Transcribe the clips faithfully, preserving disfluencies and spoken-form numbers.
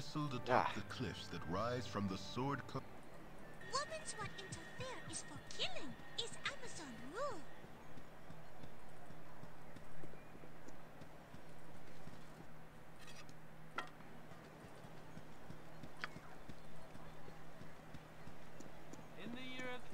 nestled atop Ah. the cliffs that rise from the sword co- Women's what interfere is for killing, is Amazon rule. In the year of the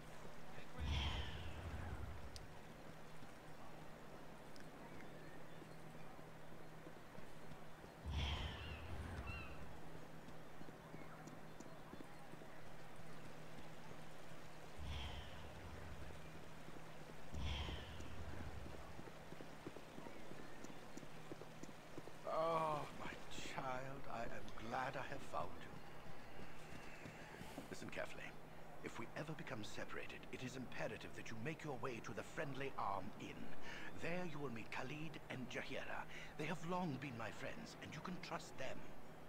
Oh, my child, I am glad I have found you. Listen carefully. If we ever become separated, it is imperative that you make your way to the Friendly Arm Inn. There you will meet Khalid and Jahira. They have long been my friends, and you can trust them.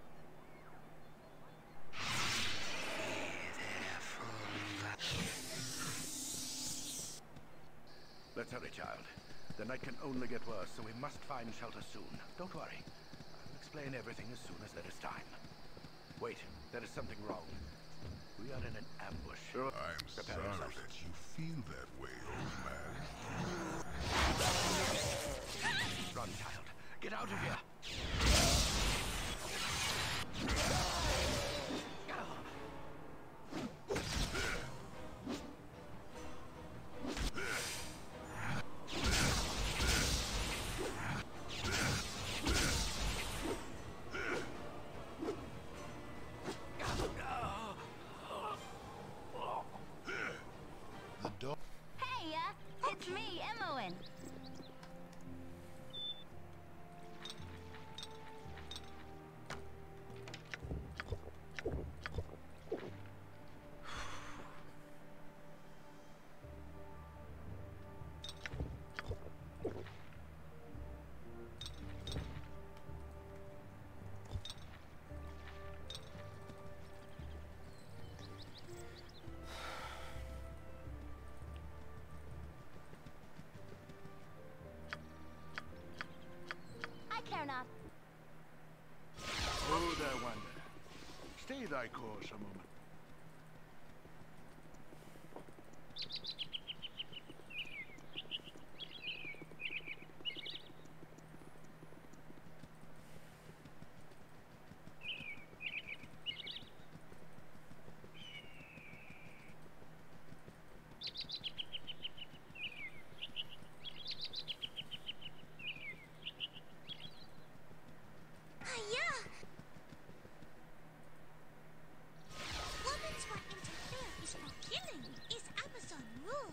Let's hurry, child. The night can only get worse, so we must find shelter soon. Don't worry. I'll explain everything as soon as there is time. Wait, there is something wrong. We are in an ambush. I'm Prepare sorry yourselves. that you feel that way, old man. Run, child. Get out of here. The dog. Hey, uh, it's me, Emmoen. I care not. Oh, there, Wanda. Stay thy course a moment. Hiya! Women's what interfere is for killing, is Amazon rule.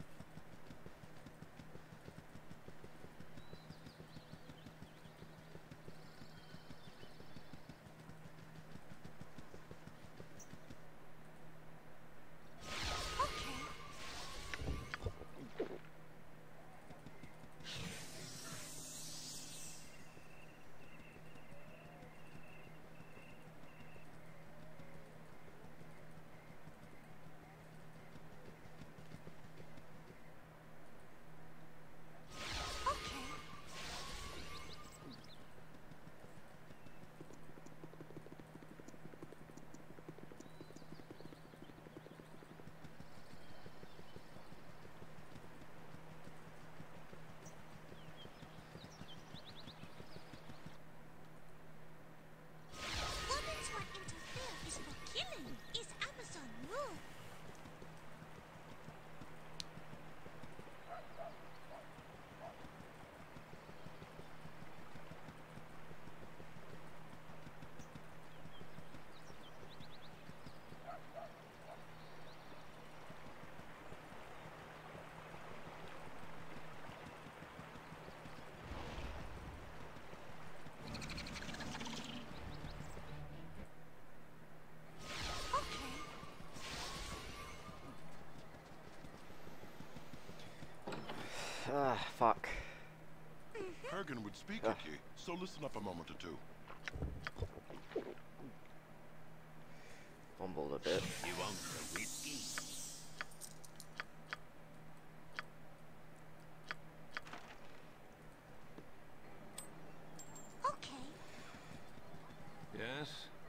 Okay. Okay. Women's what interfere is for killing, is Amazon rule. Okay. Ah, fuck. Hergen would speak at ye, so listen up a moment or two. Fumbled a bit. You want the whiskey? Okay. Yes?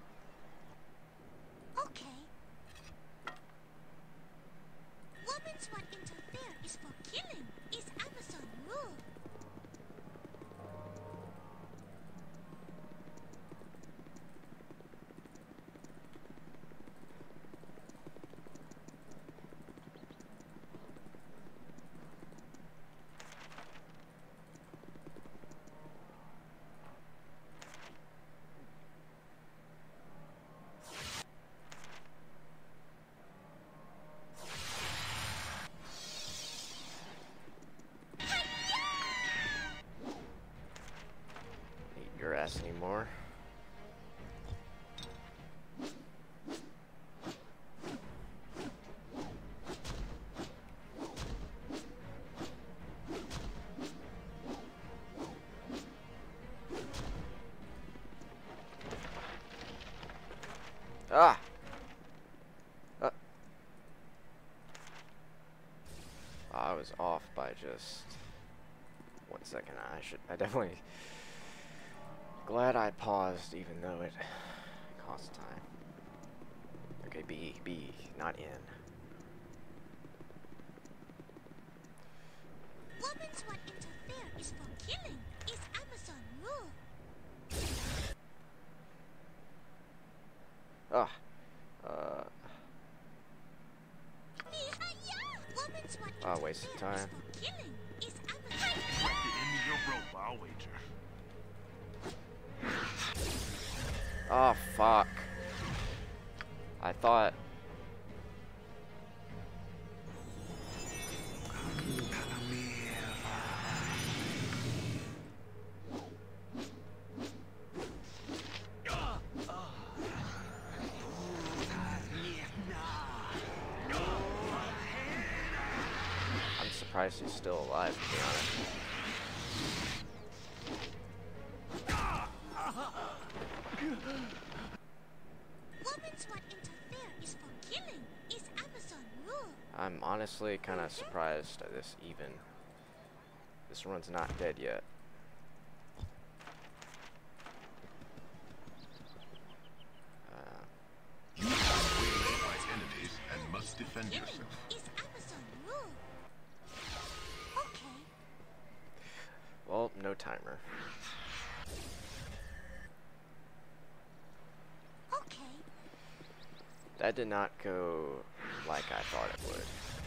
grass anymore. Ah! Uh. I was off by just one second. I should. I definitely. Glad I paused, even though it cost time. Okay, B, B, not in. Women's what interfere is for killing. Is Amazon rule. Ah. Uh. Women's what Ah, waste of interfere is time. for killing. Is Amazon At the end of your rope, I'll wager. Oh, fuck. I thought. I'm surprised he's still alive, to be honest. Women's what interfere is for killing. Is Amazon rule. I'm honestly kind of surprised at this even. This one's not dead yet. Uh, You are waylaid by enemies and must defend Killing yourself. is Amazon rule. Okay. well, no timer. Okay. That did not go like I thought it would.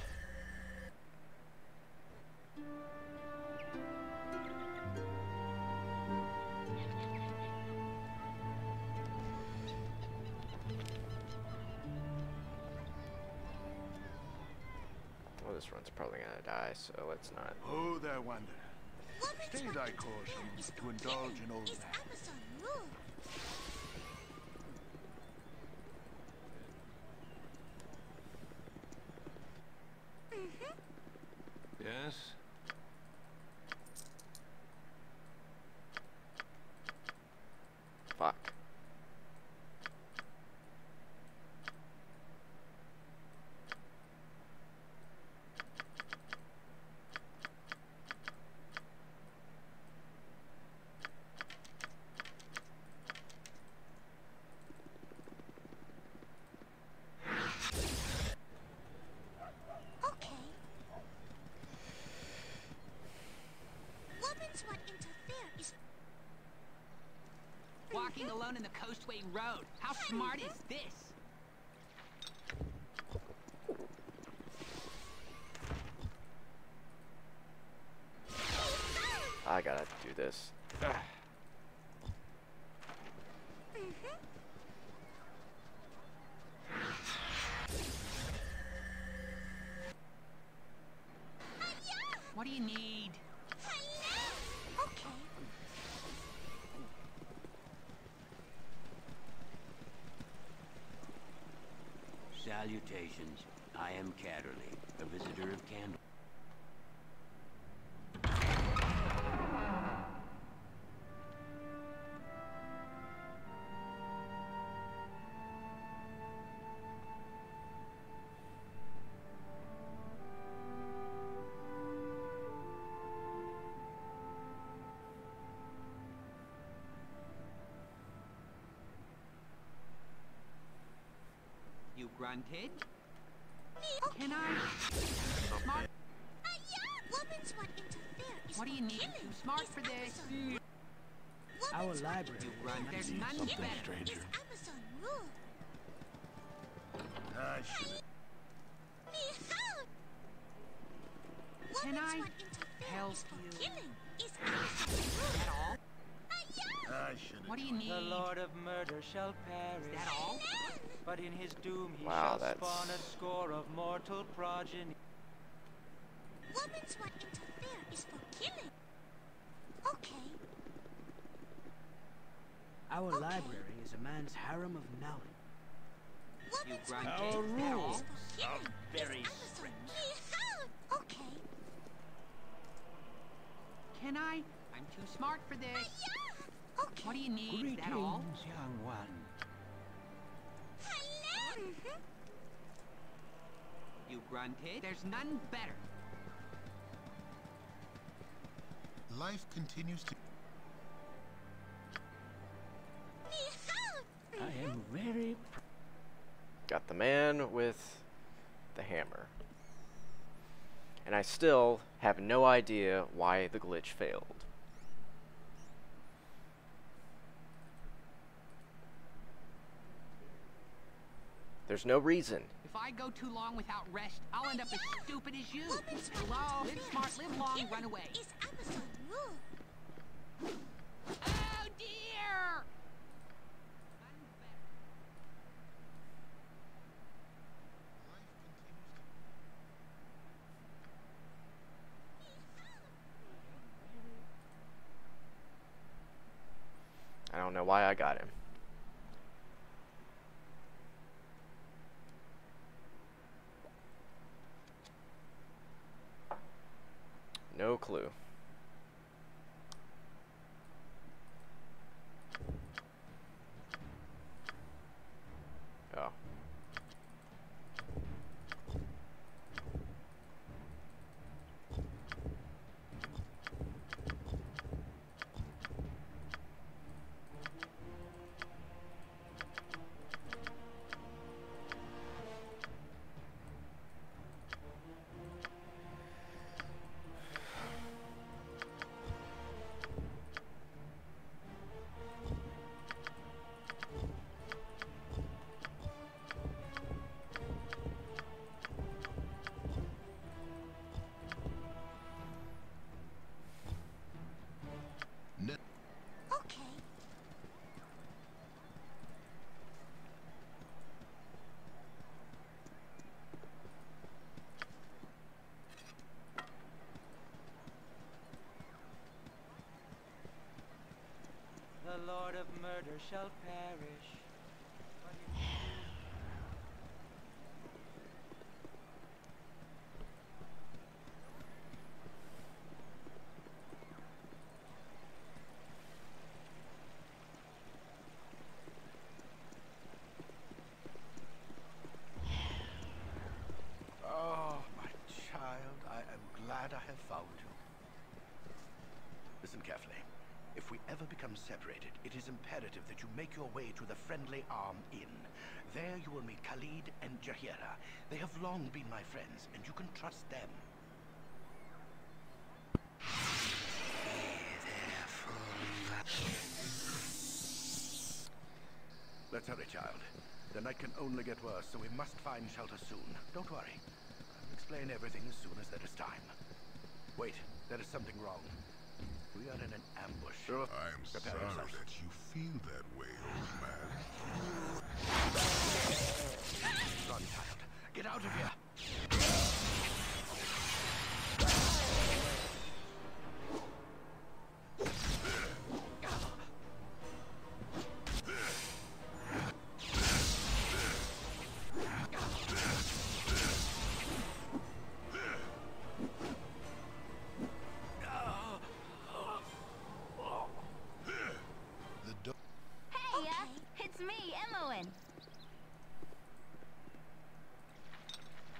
Well, this run's probably gonna die, so let's not. Oh, there, wanderer. Women's Stay what thy interfere course is to for indulge killing. in old Is man. Amazon rule. Mm-hmm. Yes? Fuck. Okay. Women's what interfere is Walking alone in the Coastway Road. How smart is this? I gotta do this. Mm-hmm. What do you need? Hello. Okay. Salutations. I am Catterley, a visitor of Candle. You grunted? Okay. Can I? Smart. Women's what interfere is What do you for need? killing. Too smart Is for this? Amazon rule. Our Women's what library. You interfere grunt. There's is none for killing. better. stranger. Is Amazon rule. I should. Can Women's I what interfere help is for you? killing. Is Amazon rule. That all? I should. What do you need? The Lord of Murder shall Is perish, that all? but in his doom he Wow, shall that's- spawn a score of mortal progeny. Women's what interfere is for killing. Okay. Our Okay. library is a man's harem of knowledge. You Woman's grunt right it. to Rules for killing very is Amazon. Yeehaw! Okay. Can I? I'm too smart for this. Yeah. Okay. What do you need? Is that all? young one. Hello. Mhm. You grunted. There's none better. Life continues to... Yeehaw! I am very Got the man with the hammer. And I still have no idea why the glitch failed. There's no reason. If I go too long without rest, I'll end up as stupid as you. Woman's right Hello? to Live smart, live long, killing run away. is Amazon rule. Oh dear! I don't know why I got him. No clue. Oh. Okay. The Lord of murder shall perish. But in Oh, my child, I am glad I have found you. Listen carefully. If we ever become separated, it is imperative that you make your way to the Friendly Arm Inn. There you will meet Khalid and Jahira. They have long been my friends, and you can trust them. Let's hurry, child. The night can only get worse, so we must find shelter soon. Don't worry. I'll explain everything as soon as there is time. Wait, there is something wrong. We are in an ambush. I'm Prepare sorry yourselves. that you feel that way, old man. Run, child. Get out of here. The do- Hey, uh, Okay. it's me, Emmoen.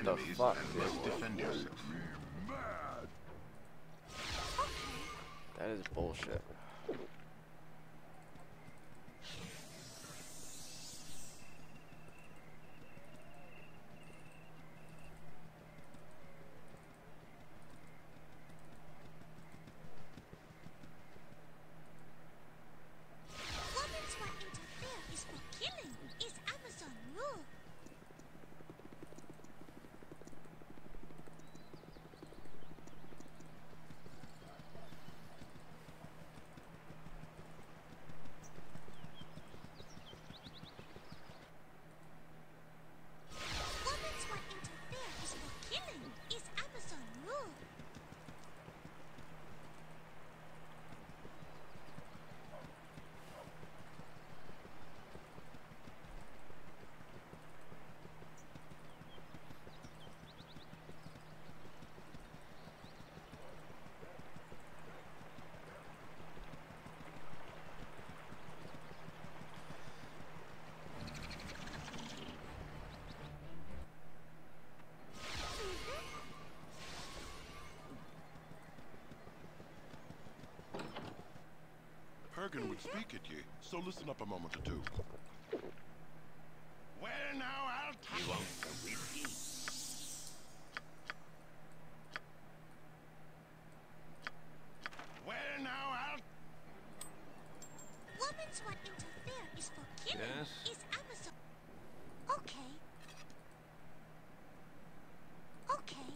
the enemies fuck, and dude? must defend yourself. That is bullshit. Women's what interfere is for killing. Is Amazon rule. Women's what interfere is for killing. Is Amazon rule. Hergen would speak at ye, so listen up a moment or two. Well, now I'll tell you. Whiskey. Well, now I'll. Women's what interfere is for killing. Yes? Is Amazon. Okay. Okay.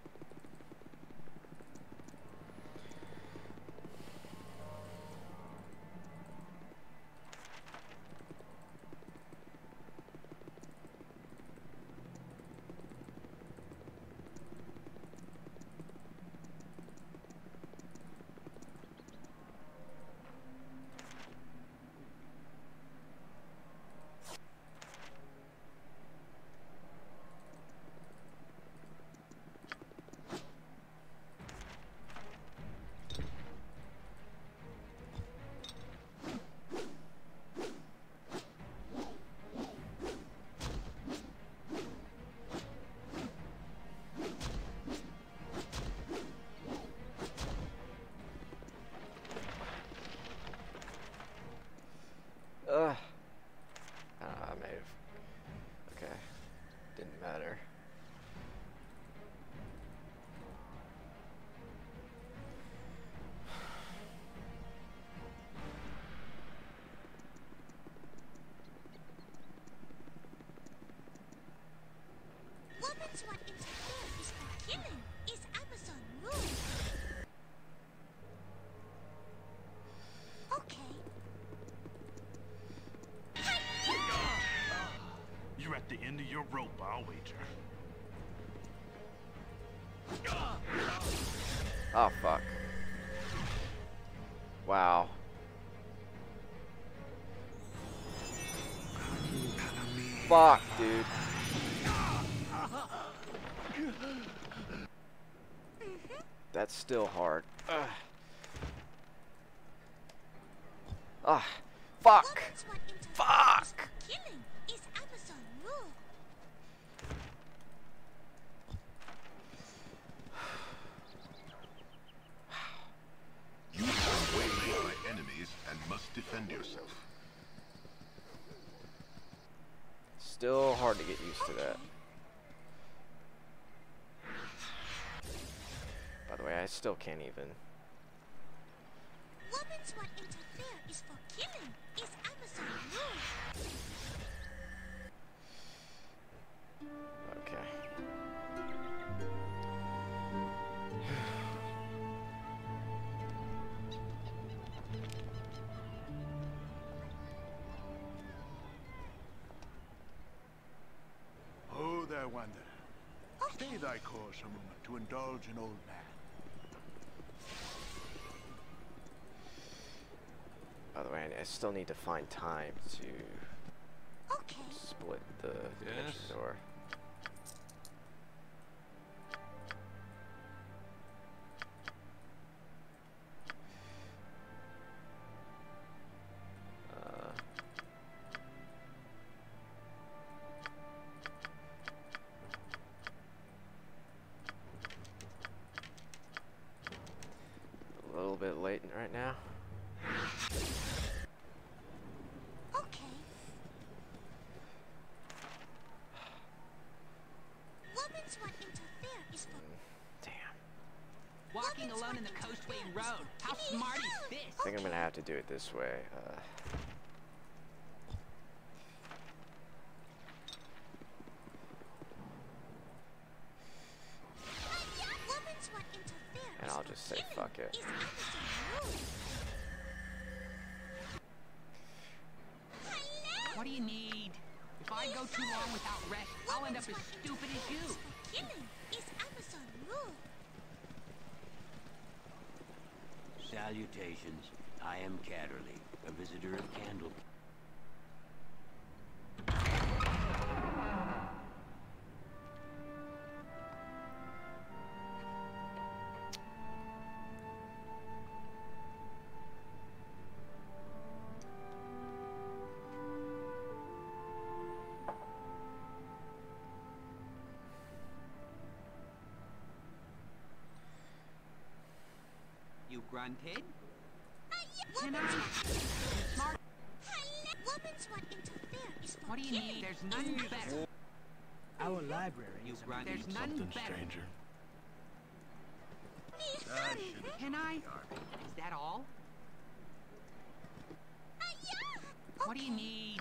Ugh. I don't know, I may have. Okay. Didn't matter. Women's what interfere is for killing. Is Amazon rule. Okay. You're at the end of your rope, I'll wager. Oh, fuck. Wow. Fuck, dude. That's still hard. Ugh. Ah, fuck. Women's what interfere is Fuck. for killing. Is Amazon rule. You are waylaid by enemies and must defend yourself. Still hard to get used to that. By the way, I still can't even. Women's what interfere is for killing. Is Amazon rule. Okay. Oh, there, wanderer. Stay thy course a moment to indulge an old man. By the way, I still need to find time to Okay. split the Yes? engine door. Uh, right right now. Okay. Woman's what interfere is for Damn. Walking alone in the Coastway Road. How smart is this? I think I'm gonna have to do it this way. Uh, Woman's what interfere and is I'll for just say killing fuck it. is Amazon rule. What do you need? If I go too long without rest, I'll end up as stupid as you. Killing is Amazon rule. Salutations. I am Catterley, a visitor of Candle. You grunted? Can I? Smart. Woman's what interfere is for What do you killing need? There's is none Amazon better. Our library You is grunt. There's none Something better. stranger. Can I? Is that all? What do you need?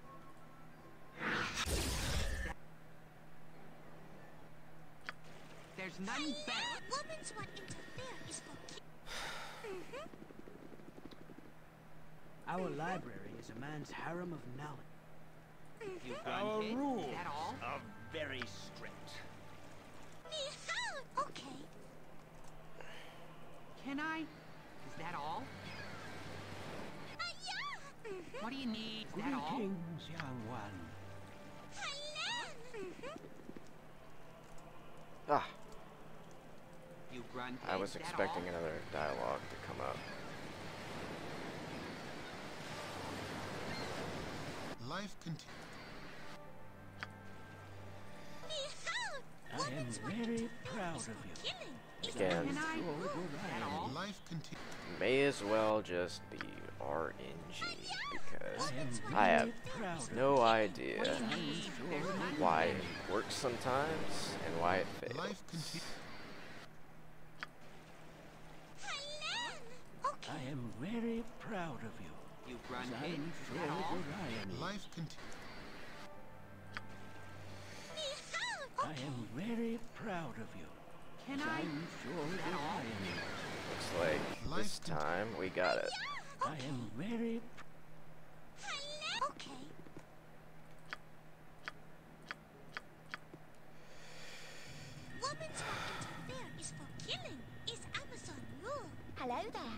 There's none better. Woman's what interfere is for killing. Our library is a man's harem of knowledge. You Our grunted? rules Is that all? are very strict. Okay. Can I? Is that all? What do you need? Is that all? Greetings, young one. Ah, You grunted? I was Is that expecting all? another dialogue to come up. Life continues. I am very proud of you. Again, Can I? Is that all? Life continues. may as well just be R N G because I am I have really proud of no you. idea What do you need? There's none why better. it works sometimes and why it fails. Life continues. I am very proud of you. You As grunted? I'm Is sure that all? Orion. Life continues. I am very proud of you. Can As I? I'm sure Is that all? Orion. Looks like Life this conti- time we got it. I am very Okay. Woman's what interfere is for killing is Amazon rule. Hello there.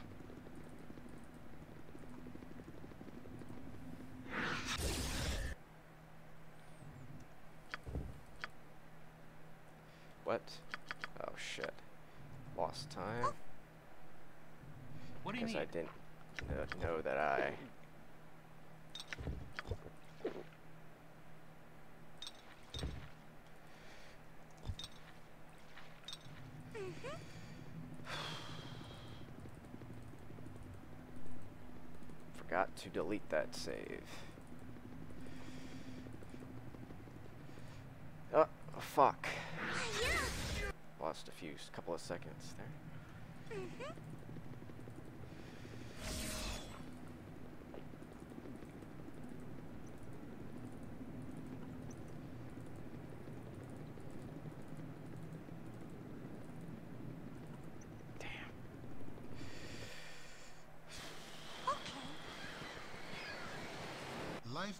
What? Oh shit. Lost time? What do you Because need? I didn't know, know that I... Forgot to delete that save. Oh, fuck. Lost a few, couple of seconds there. Damn. Life.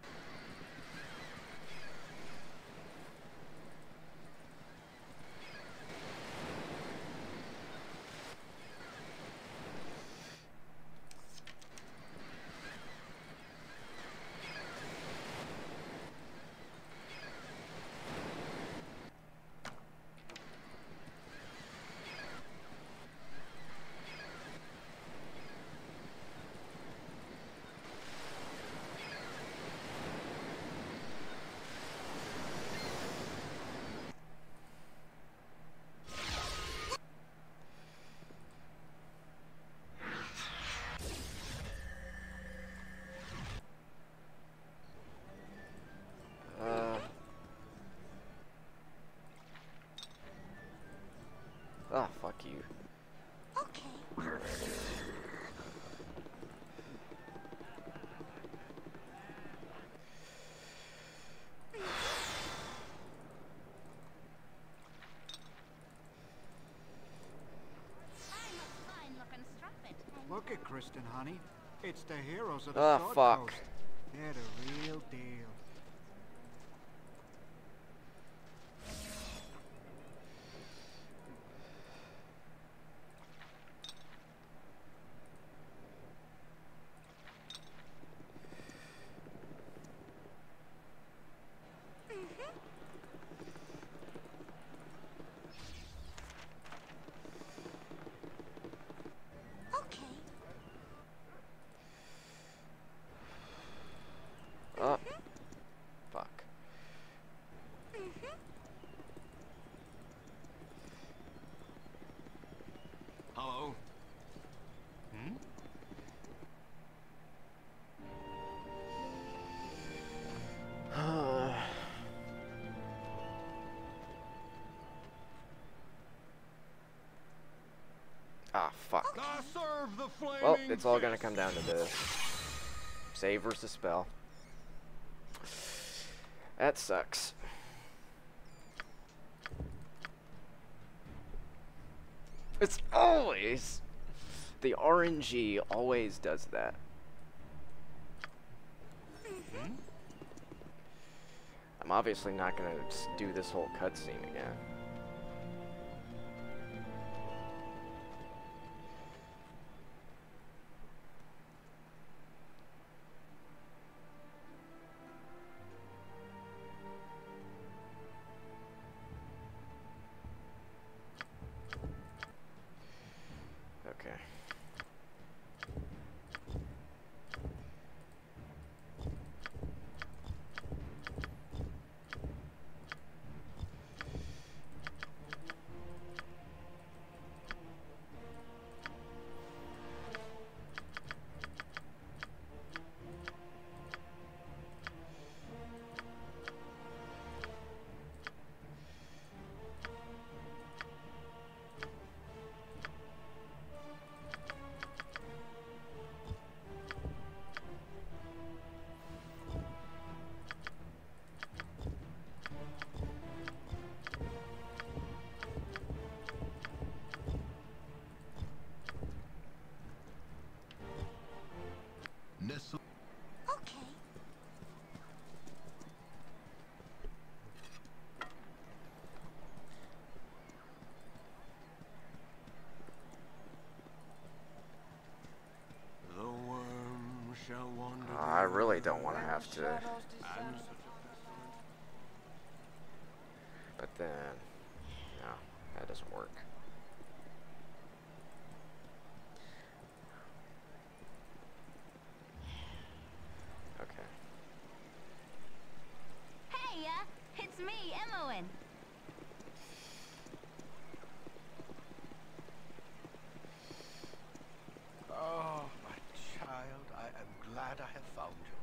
boasting, honey. It's the heroes of the Ah, Sword fuck. Coast. They're the real deal. Oh. Fuck. Hello? Hmm? Ah, fuck. I serve the flaming Well, it's all gonna fist. come down to this. Save versus spell. That sucks. It's always... The R N G always does that. Hmm? I'm obviously not gonna s- do this whole cutscene again. Okay. Nestle. Okay. The worm shall wander. I really don't want to have to. And But then... No, that doesn't work. Okay. Hey, uh, it's me, Emmoen. Oh, my child, I am glad I have found you.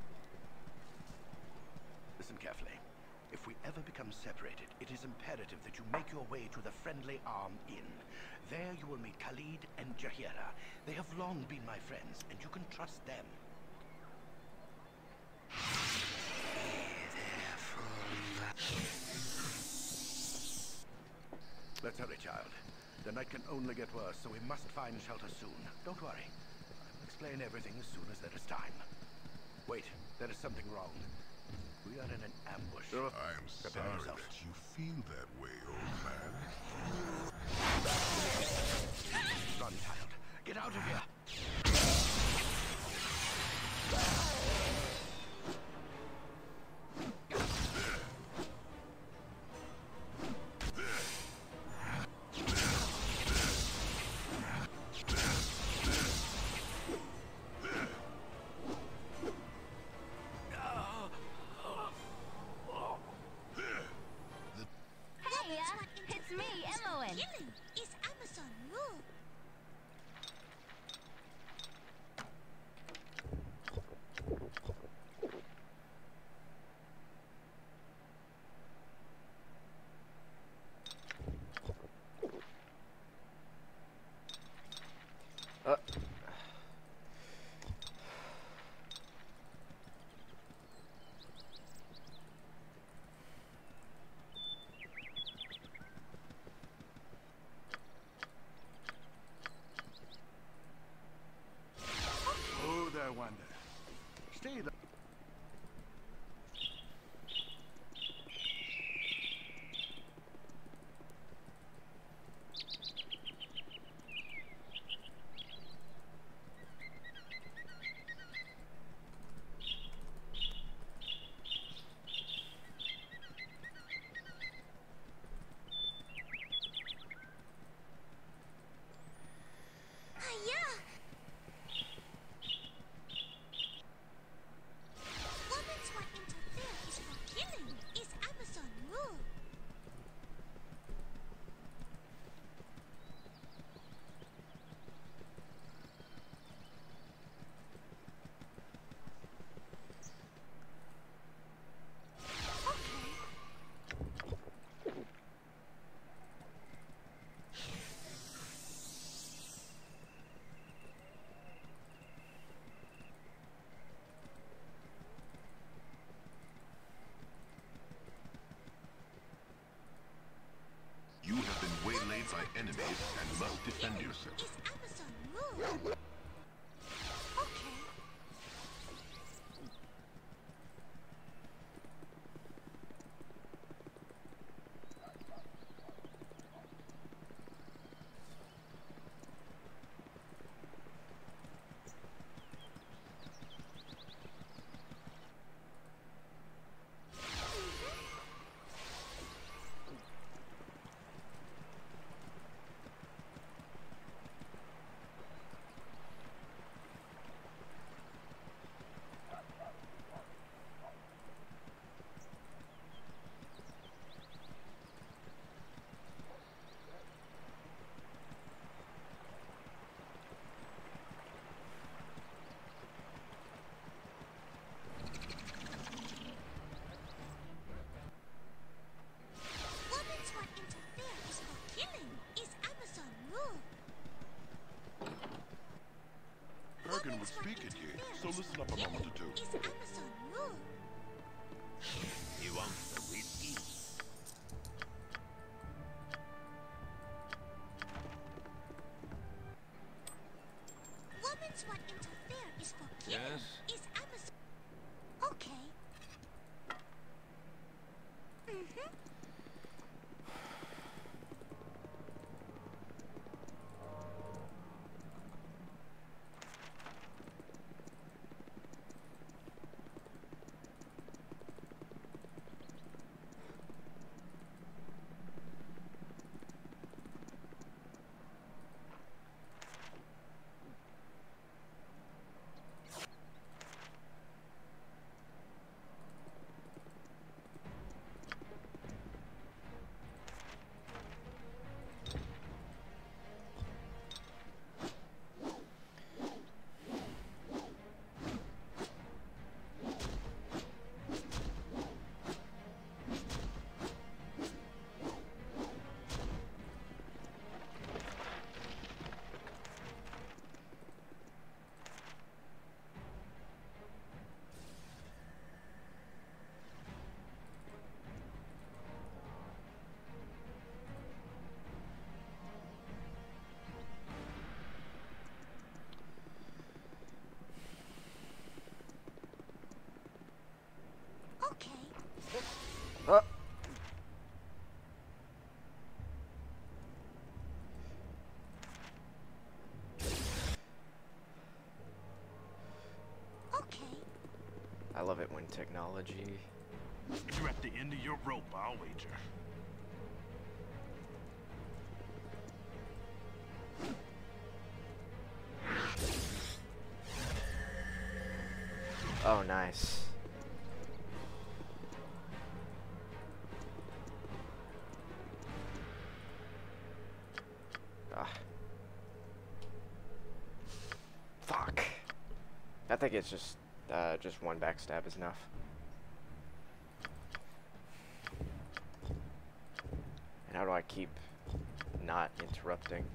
Listen carefully. If we ever become separated, it is imperative that you make your way to the Friendly Arm Inn. There you will meet Khalid and Jahira. They have long been my friends, and you can trust them. Let's hurry, child. The night can only get worse, so we must find shelter soon. Don't worry. I'll explain everything as soon as there is time. Wait, there is something wrong. We are in an ambush. I am Prepare sorry yourself. that you feel that way, old man. Run, child. Get out of here. Hey, uh, it's me, Emmoen. Killing is Amazon rule. stay there. Hiya! Woman's what interfere is for killing, is Amazon rule. You have been waylaid by enemies and must defend yourself. Is Amazon rule. Okay. Woman's what interfere is for killing, is Amazon rule. Kurgan would speak at you, so listen up a moment or two. Is Amazon rule. He wants the whiskey. Woman's what interfere is for killing, Yes? is Amazon. Okay. Mm-hmm. Okay. Uh, Okay. I love it when technology. You're at the end of your rope, I'll wager. Oh, nice. Ah. Fuck. I think it's just, uh, just one backstab is enough. And how do I keep not interrupting?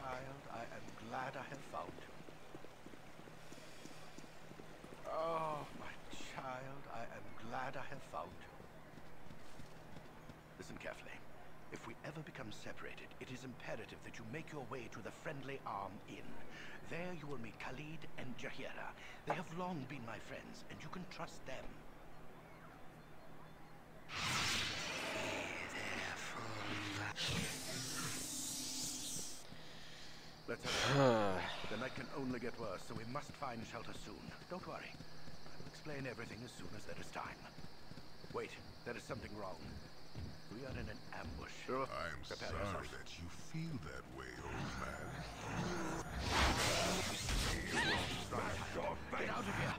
child, I am glad I have found you. Oh, my child, I am glad I have found you. Listen carefully. If we ever become separated, it is imperative that you make your way to the Friendly Arm Inn. There you will meet Khalid and Jahira. They have long been my friends, and you can trust them. Let's have it. The night can only get worse, so we must find shelter soon. Don't worry. I'll explain everything as soon as there is time. Wait, there is something wrong. We are in an ambush. I'm Prepare sorry yourself. that you feel that way, old man. Get out of here!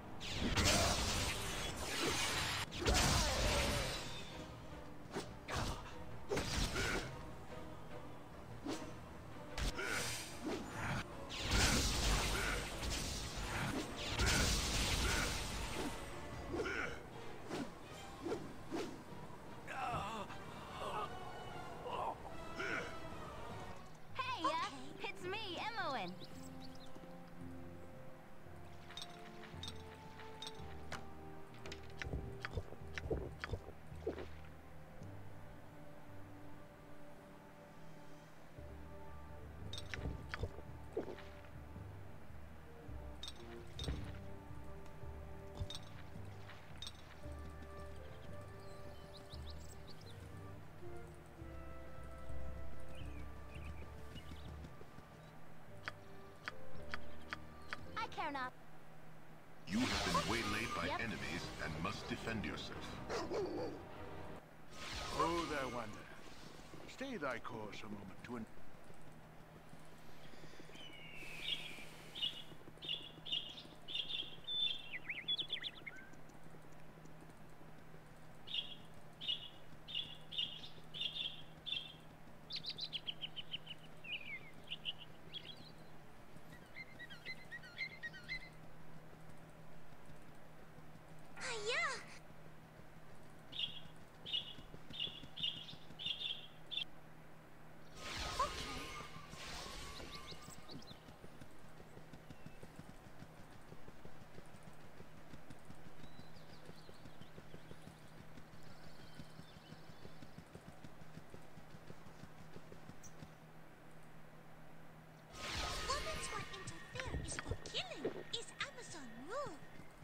Hey, uh, it's me, Emmoen. I care not. You have been waylaid by Yep. enemies and must defend yourself. Oh, there, Wander. Stay thy course a moment to... Hiya! Women's what interfere is for killing, is Amazon rule.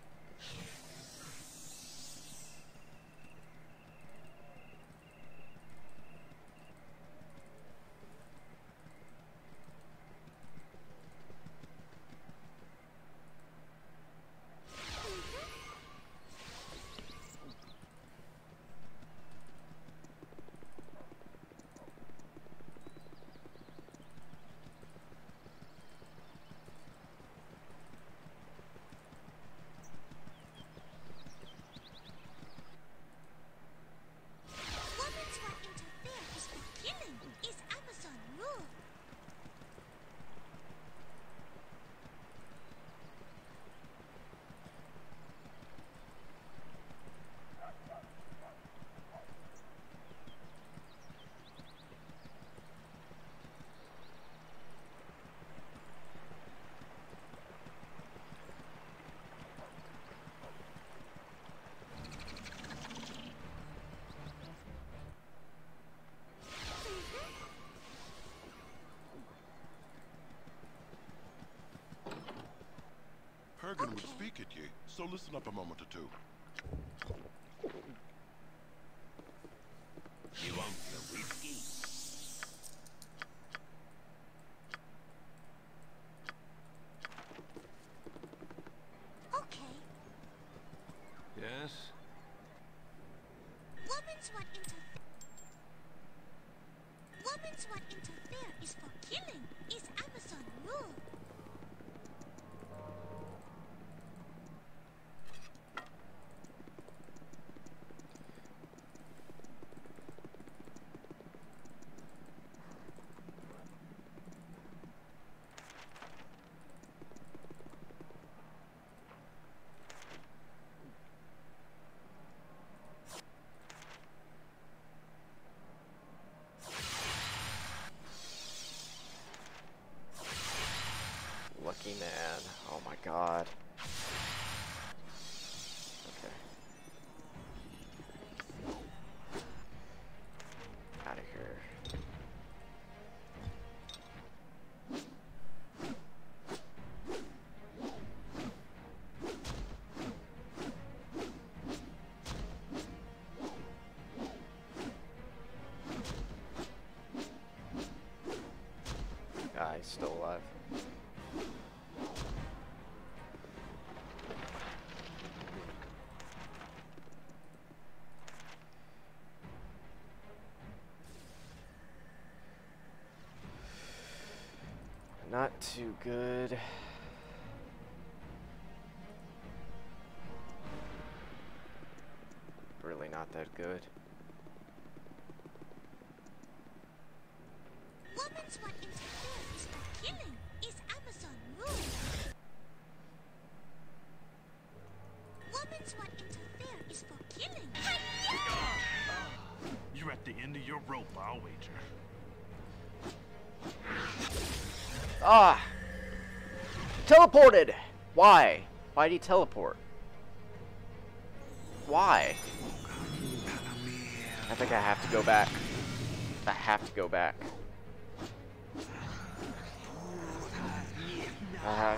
Women's what interfere is for killing, is Amazon rule. Hergen would speak at ye, so listen up a moment or two. You want the whiskey? Okay. Yes? Women's what interfere. Women's what interfere is for killing, is Amazon rule. lucky man. Oh my god. Okay. Out of here. Ah, he's still alive. Not too good. Really not that good. Woman's what interferes for killing is Amazon rule. Woman's what interfere is for killing. You're at the end of your rope, I'll wager. Ah! Teleported! Why? Why'd he teleport? Why? I think I have to go back. I have to go back. Uh,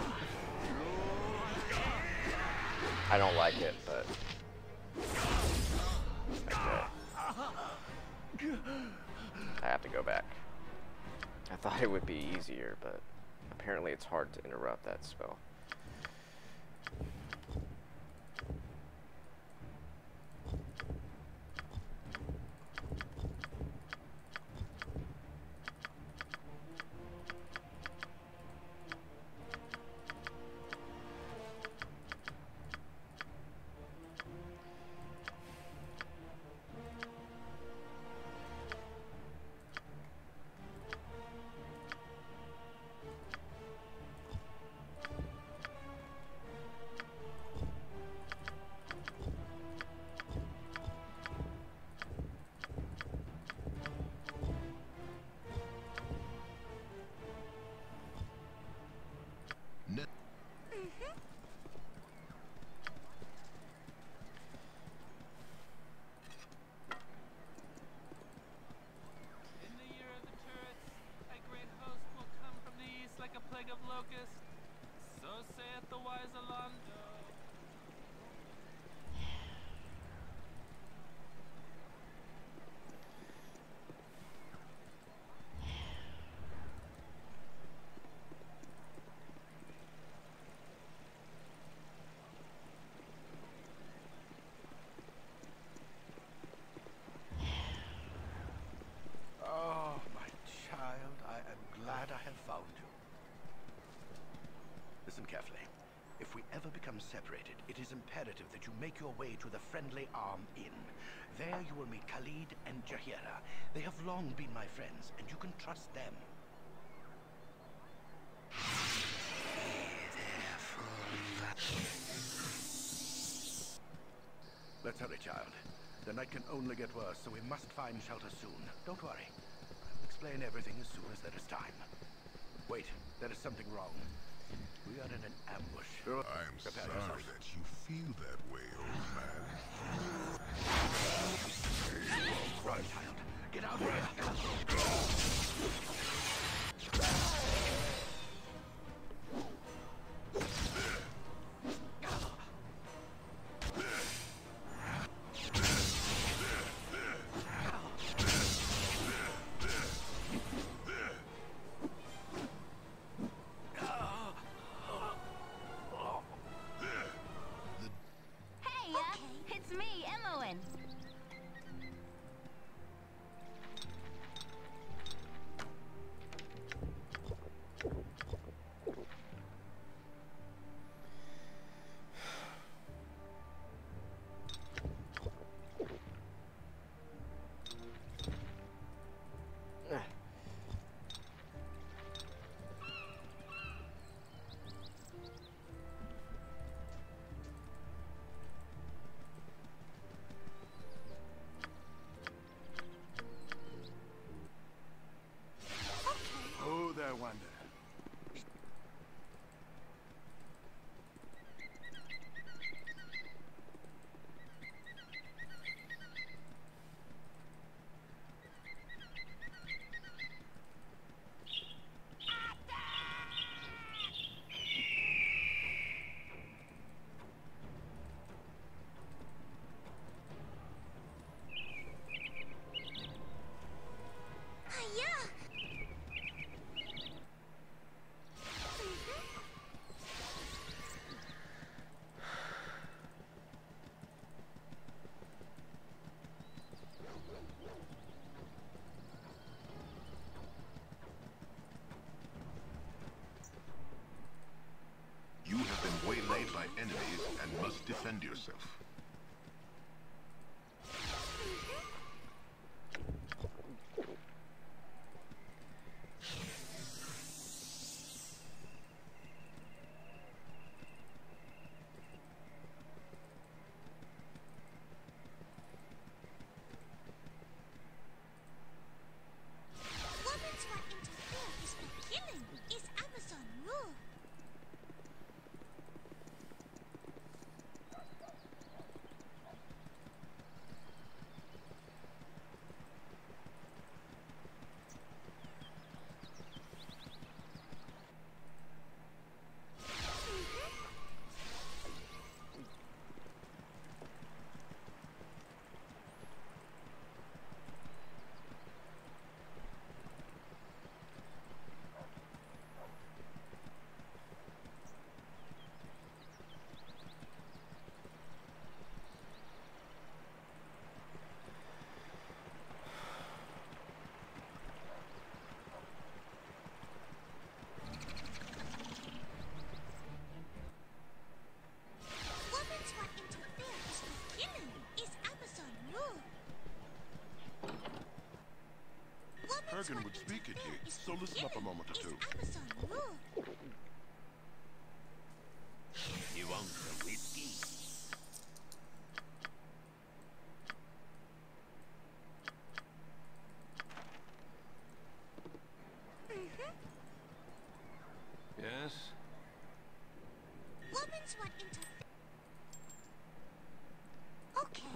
I don't like it, but... Okay. I have to go back. I thought it would be easier, but apparently it's hard to interrupt that spell. Carefully. If we ever become separated, it is imperative that you make your way to the friendly arm inn. There you will meet Khalid and Jahira. They have long been my friends, and you can trust them. Let's hurry, child. The night can only get worse, so we must find shelter soon. Don't worry. I'll explain everything as soon as there is time. Wait, there is something wrong. We are in an ambush. I'm Prepare sorry yourself. that you feel that way, old man. Run, child. Get out of here. Oh, there, Wanda. and must defend yourself. Women's right interfere is for killing. Is Amazon rule? Women's right interfere is for killing. Is Amazon rule? Women's Kurgan right would speak at interfere you, is so for listen up a killing. moment or Is two. Amazon rule? You want some whiskey? Yes? Women's right interfere. Okay.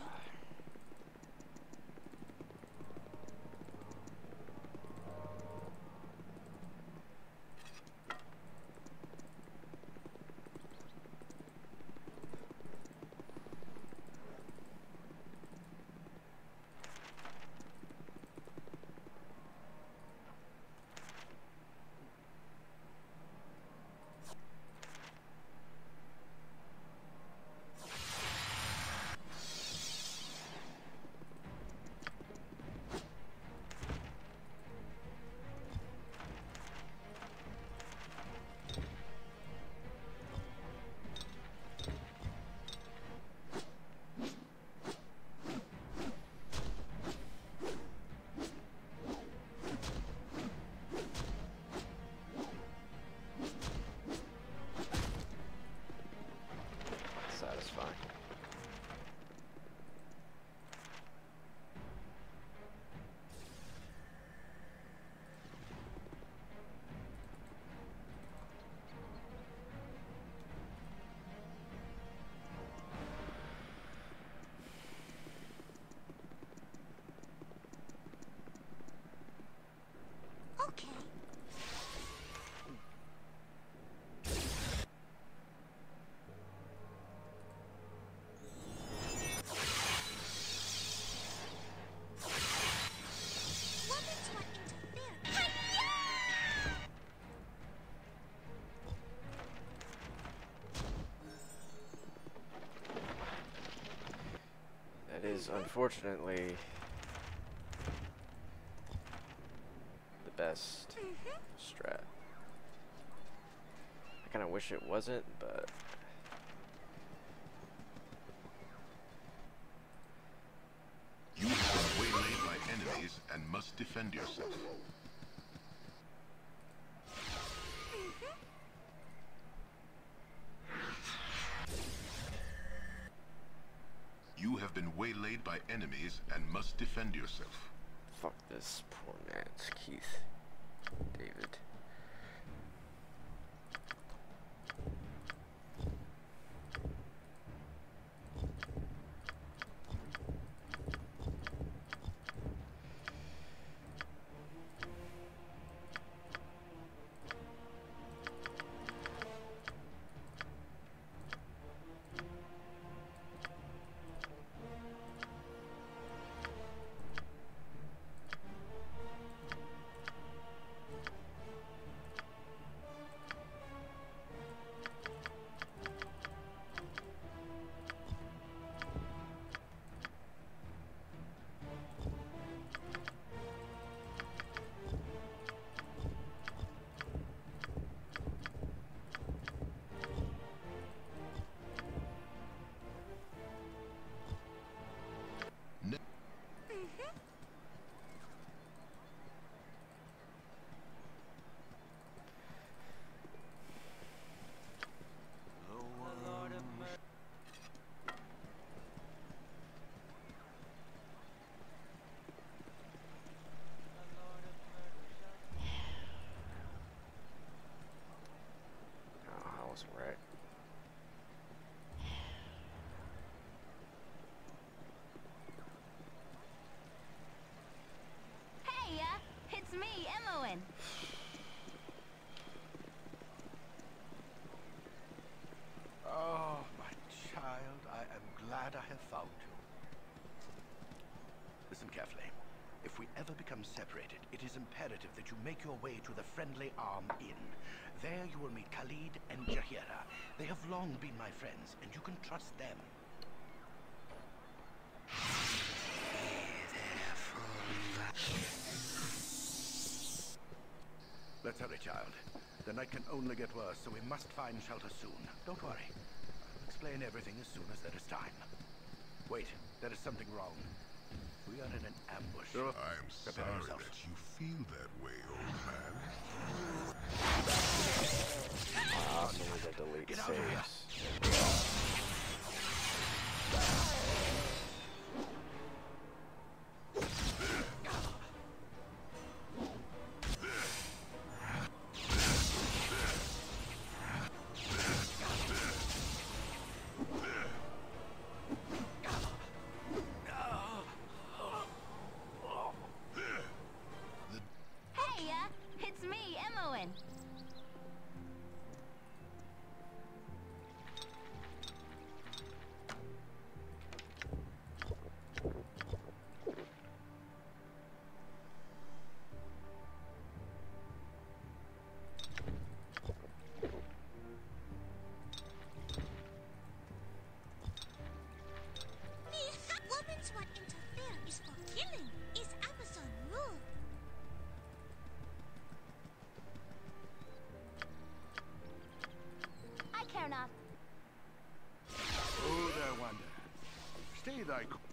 Satisfying. Okay. Women's right interfere. Hi-ya! That is unfortunately the best strat. I kind of wish it wasn't, but You have been waylaid by enemies and must defend yourself. You have been waylaid by enemies and must defend yourself. fuck this poor man's Keith. David. If we ever become separated, it is imperative that you make your way to the Friendly Arm Inn. There you will meet Khalid and Jahira. They have long been my friends, and you can trust them. Let's hurry, child. The night can only get worse, so we must find shelter soon. Don't worry. I'll explain everything as soon as there is time. Wait, there is something wrong. We are in an ambush. I'm Prepare sorry yourself. that you feel that way, old man. I also need to delete Get out of here. saves. Hey, uh, it's me, Emmoen. Woman's what interfere is for killing, is Amazon rule. I care not. Oh, there, Wanda. Stay thy course.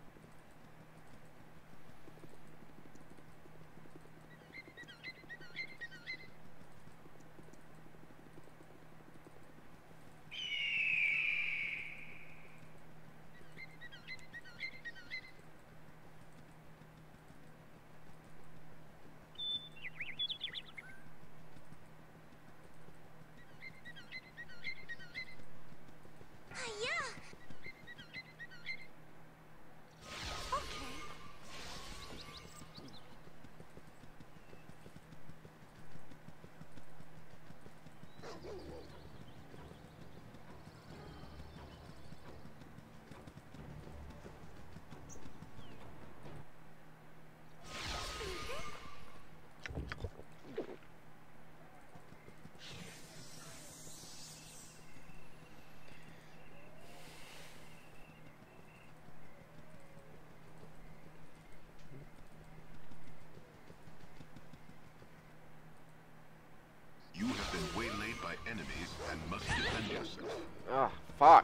Hiya! Okay. You have been waylaid by enemies and must defend yourself. Ah, fuck.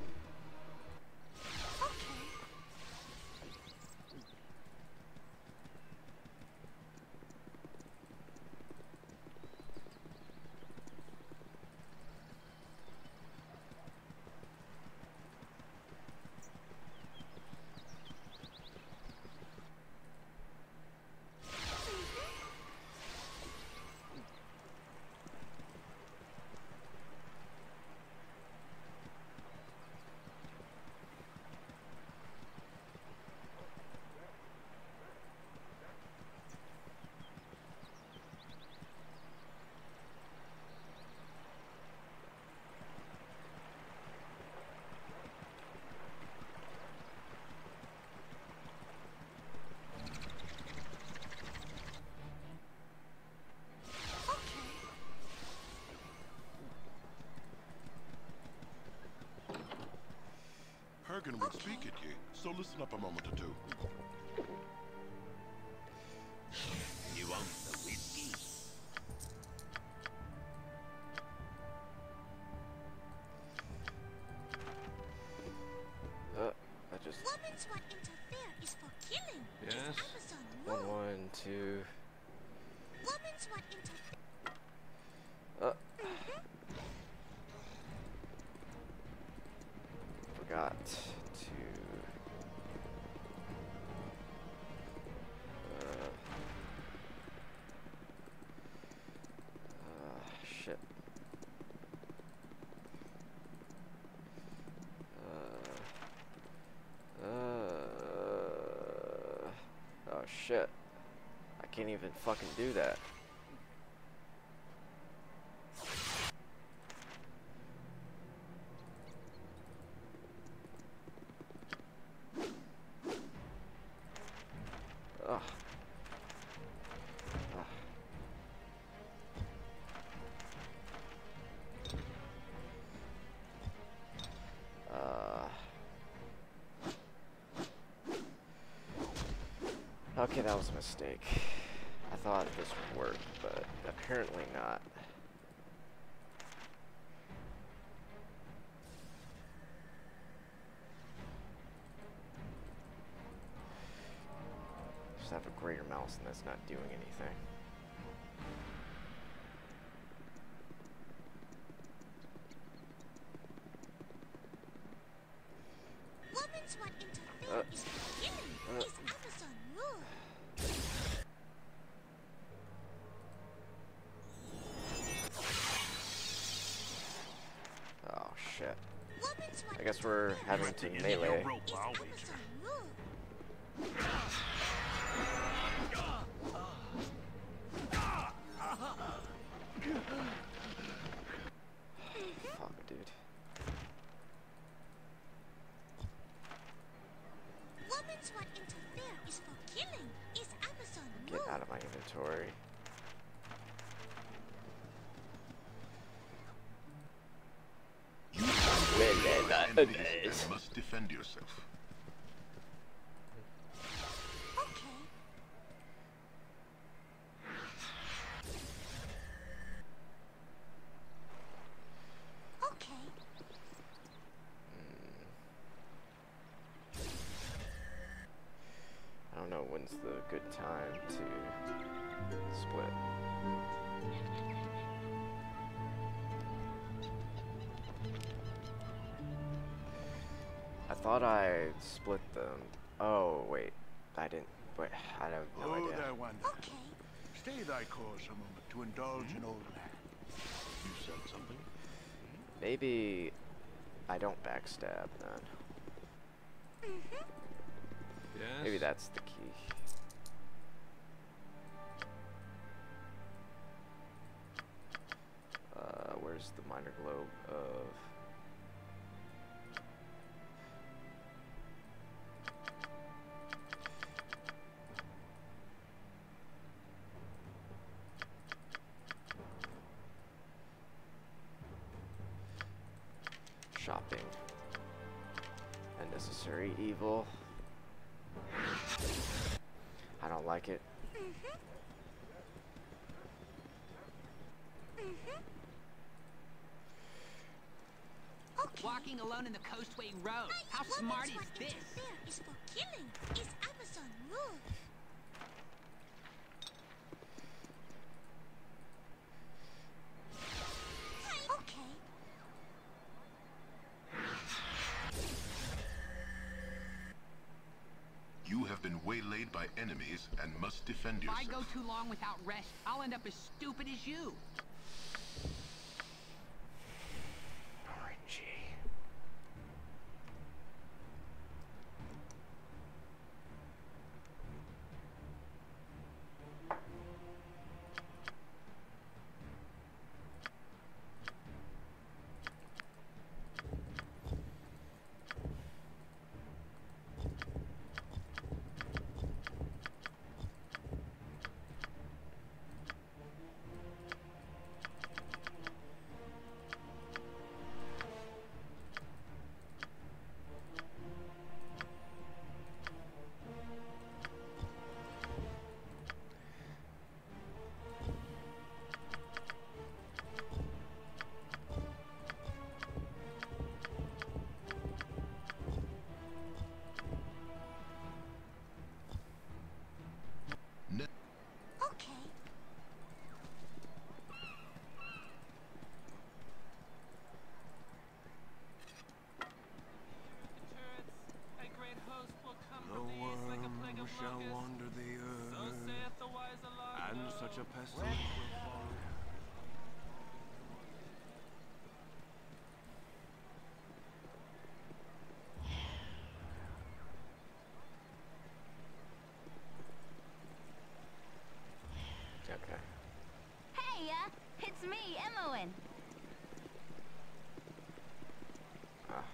Hergen would speak at ye, so listen up a moment or two. You want the whiskey? Uh, I just Woman's what interfere is for killing, Yes? is Amazon one, rule. one, two. Woman's what interfere. Uh, forgot to. Uh, uh, shit. Uh, uh, oh shit. I can't even fucking do that. Ugh. Okay, that was a mistake. I thought this would work, but apparently not. Just have a greater mouse and that's not doing anything. Women's what interfere Uh, is for killing uh. is Amazon rule. Oh shit. Women's what I guess we're having to melee. is Amazon rule. Fuck, dude. Women's what interfere is for killing is Amazon Get rule. out of my inventory. You are enemies and must defend yourself. Okay. Okay. I don't know when's the good time to split. I thought I split them. Oh, wait. I didn't. Wait, I have no Oh, idea. there, Wanda. Okay. Stay thy course a moment to indulge in old land. You said something? Maybe I don't backstab then. Mm-hmm. Yes? Maybe that's the key. Uh, where's the minor globe of... shopping. Unnecessary evil. I don't like it. Mm-hmm. Mm-hmm. Okay. Walking alone in the Coastway Road. How Women's smart is what this? interfere is for killing is Amazon rule. Okay. You have been waylaid by enemies and must defend If yourself. I go too long without rest, I'll end up as stupid as you. R N G. Ne- Okay. A great host will come The from the east like a plague worm of shall locusts. wander the So earth, saith the wise Alonso. and such a pestilence will follow. Okay. Hey, uh, it's me, Emmoen. Ah.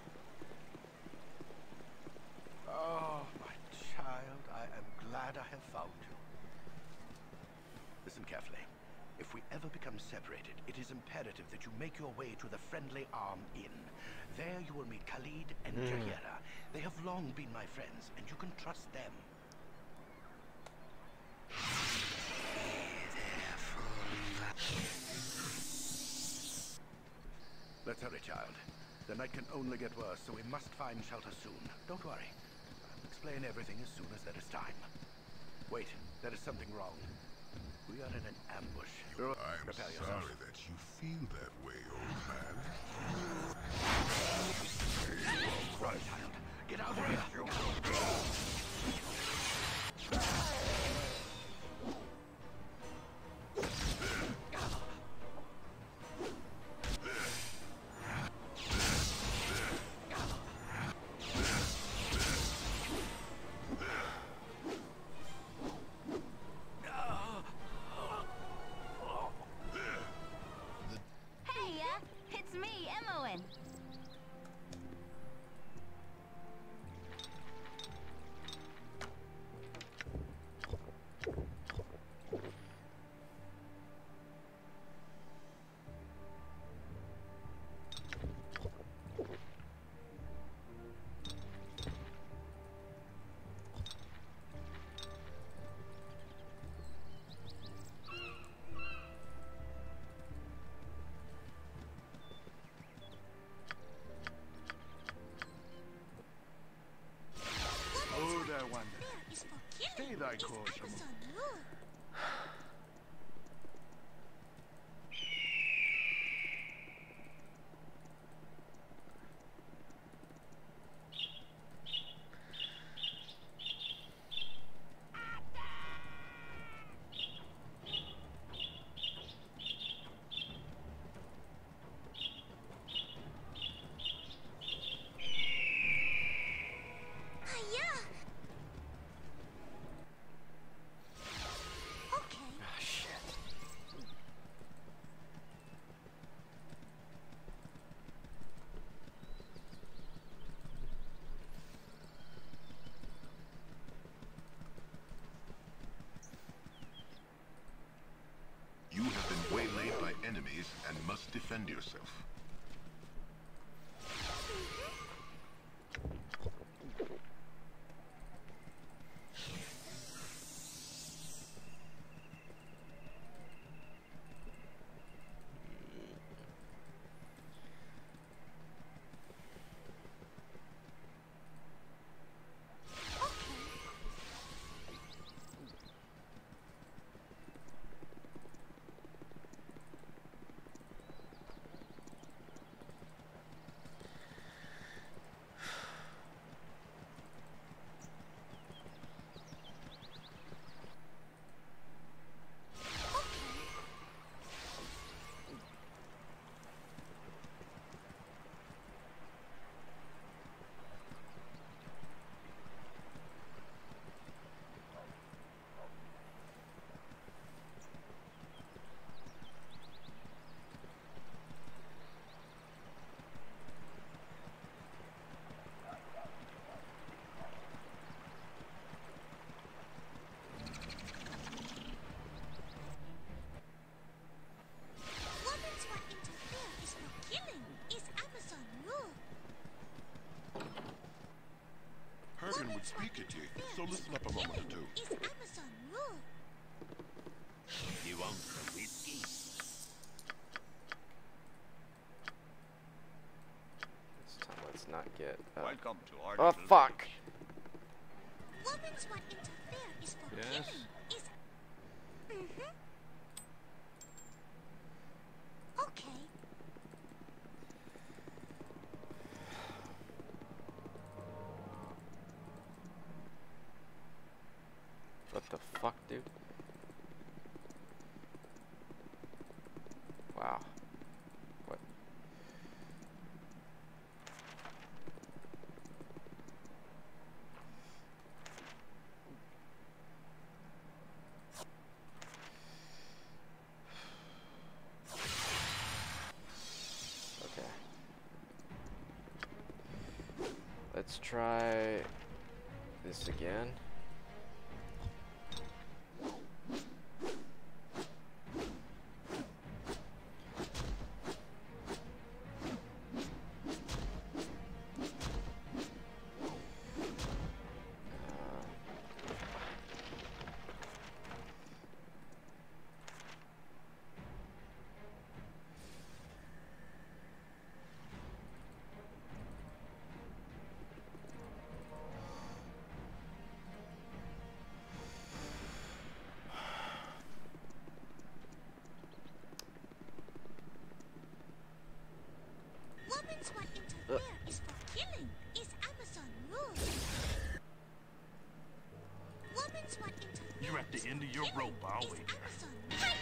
Oh, my child, I am glad I have found you. Listen carefully. If we ever become separated, it is imperative that you make your way to the Friendly Arm Inn. There you will meet Khalid and Mm. Jaheira. They have long been my friends, and you can trust them. Let's hurry, child. The night can only get worse, so we must find shelter soon. Don't worry. I'll explain everything as soon as there is time. Wait, there is something wrong. We are in an ambush. I'm Prepare sorry yourself. that you feel that way, old man. Run, child. Get out of here. Hey, uh, it's me, Emma. Oh, there, wonder. There is for killing. Stay thy is course, Emma. Amazon rule. Hiya! Okay. Ah, shit. You have been waylaid by enemies and must defend yourself. Women's what interfere is for killing. Is Amazon rule. Hergen would speak at you, so listen up a moment or two. Is Amazon rule. You want some whiskey? This time let's not get. Uh... Welcome to our Oh little fuck! Women's what interfere is for Yes? killing. Is. Mm-hmm. Okay. What the fuck, dude? Wow. What? Okay. Let's try this again. I'll is wait. Amazon.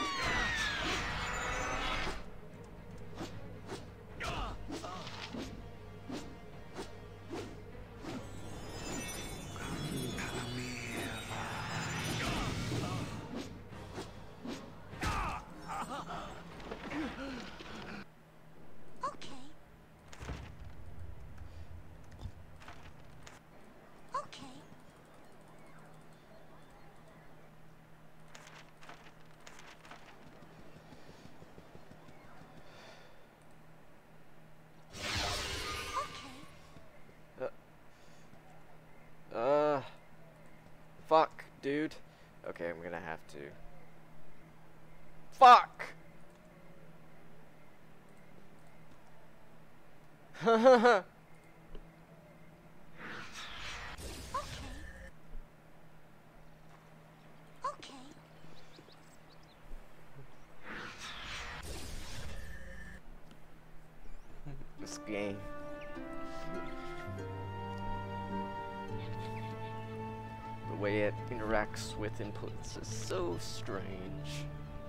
Okay. Okay. Okay. Uh, uh, fuck, dude. Okay, I'm gonna have to. Fuck! Okay. Okay. This game. The way it interacts with inputs is so strange.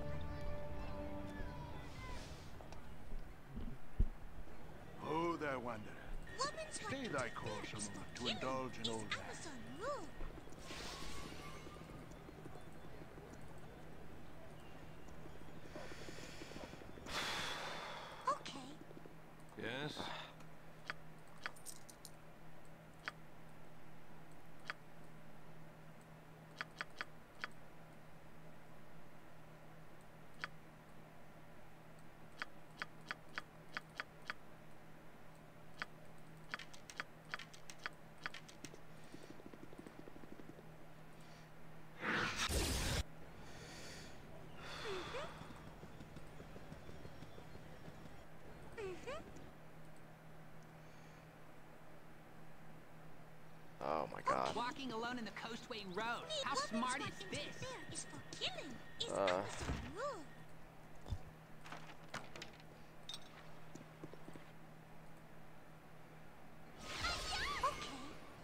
Oh, there, wanderer. Woman's Stay right thy to course a is moment to killing, indulge in is old man. Amazon rule. Okay. Yes? Oh my god. Walking alone in the Coastway Road. How Woman's smart right is this? interfere is for killing, is Uh. Amazon rule. Okay.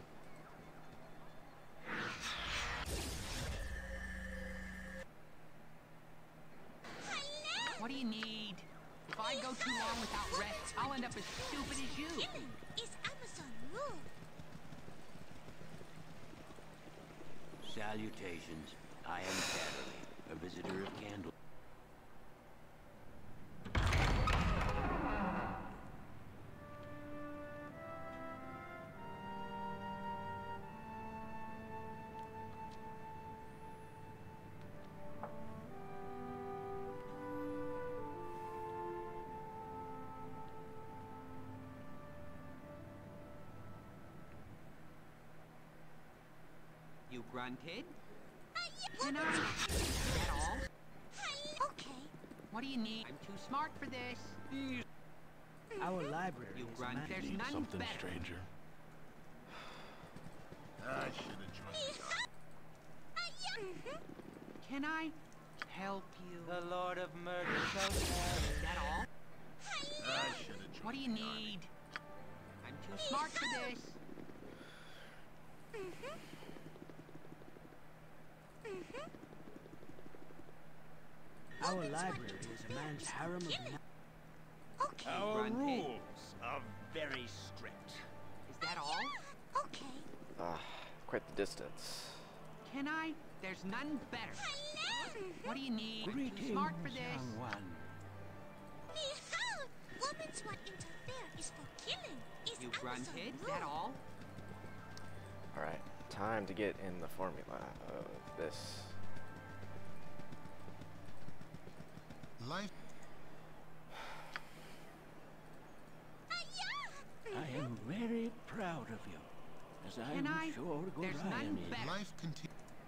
What do you need? If I go too long without rest, I'll end up as stupid as you. Killing is Amazon rule. Salutations. I am Catterley, a visitor of Candle. You grunted? Can I? Is that all? Okay. What do you need? I'm too smart for this. Our library You is grunt. ma- There's none Something better. stranger. I should enjoy it. Can I help you? The Lord of Murder shall Is perish. that all? I should enjoy What do you it. need? I'm too smart for this. Our library is a man's harem of ma- Okay. Our Grunted. rules are very strict. Is that all? Okay. Ah, quite the distance. Can I? There's none better. What do you need? I'm too Greetings, smart for this. young one. Behold, woman's what interfere is for killing, is You Amazon grunted? Is rule. that all? Alright, time to get in the formula of this. Life I am very proud of you, as I Can am I? sure There's Gorion none is. better. life continues.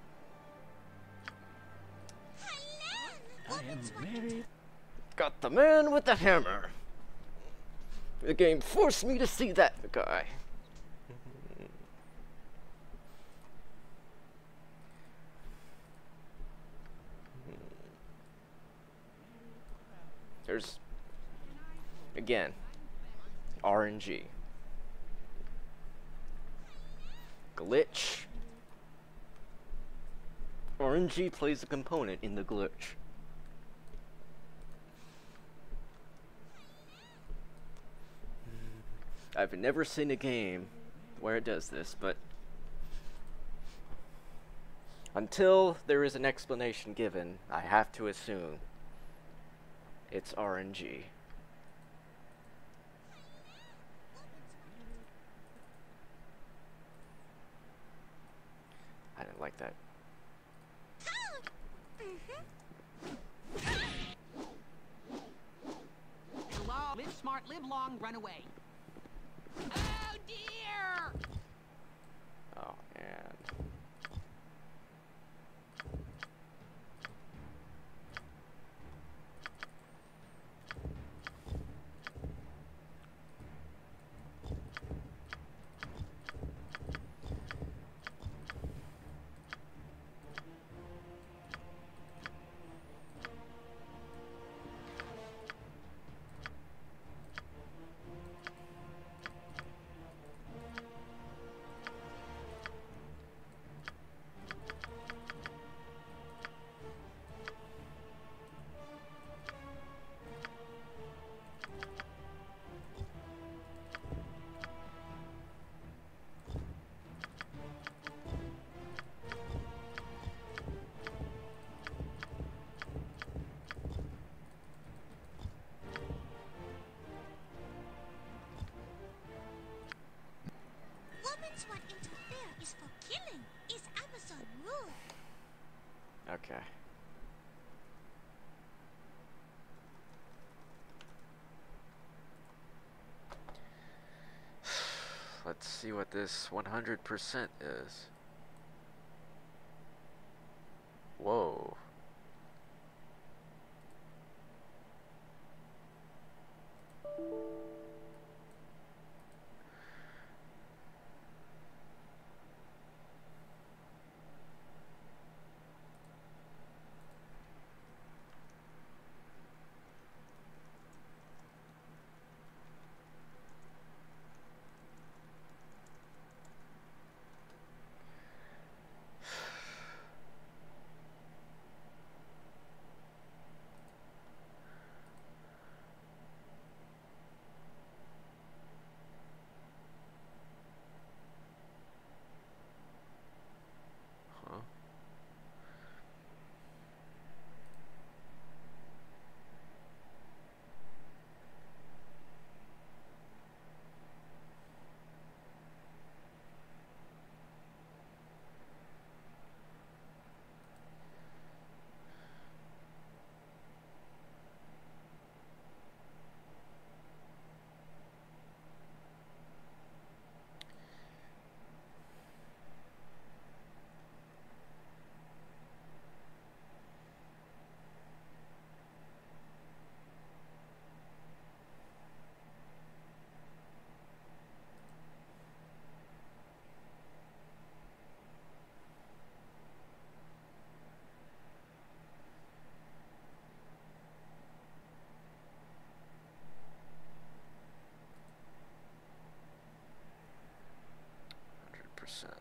I am very Got the man with the hammer. The game forced me to see that guy. There's, again, R N G. Glitch. R N G plays a component in the glitch. I've never seen a game where it does this, but until there is an explanation given, I have to assume it's R N G. I didn't like that. Hello? Live smart, live long, run away. Oh dear! Oh, and Women's what interfere is for killing, is Amazon rule. okay. Let's see what this one hundred percent is. Whoa. Huh? one hundred percent.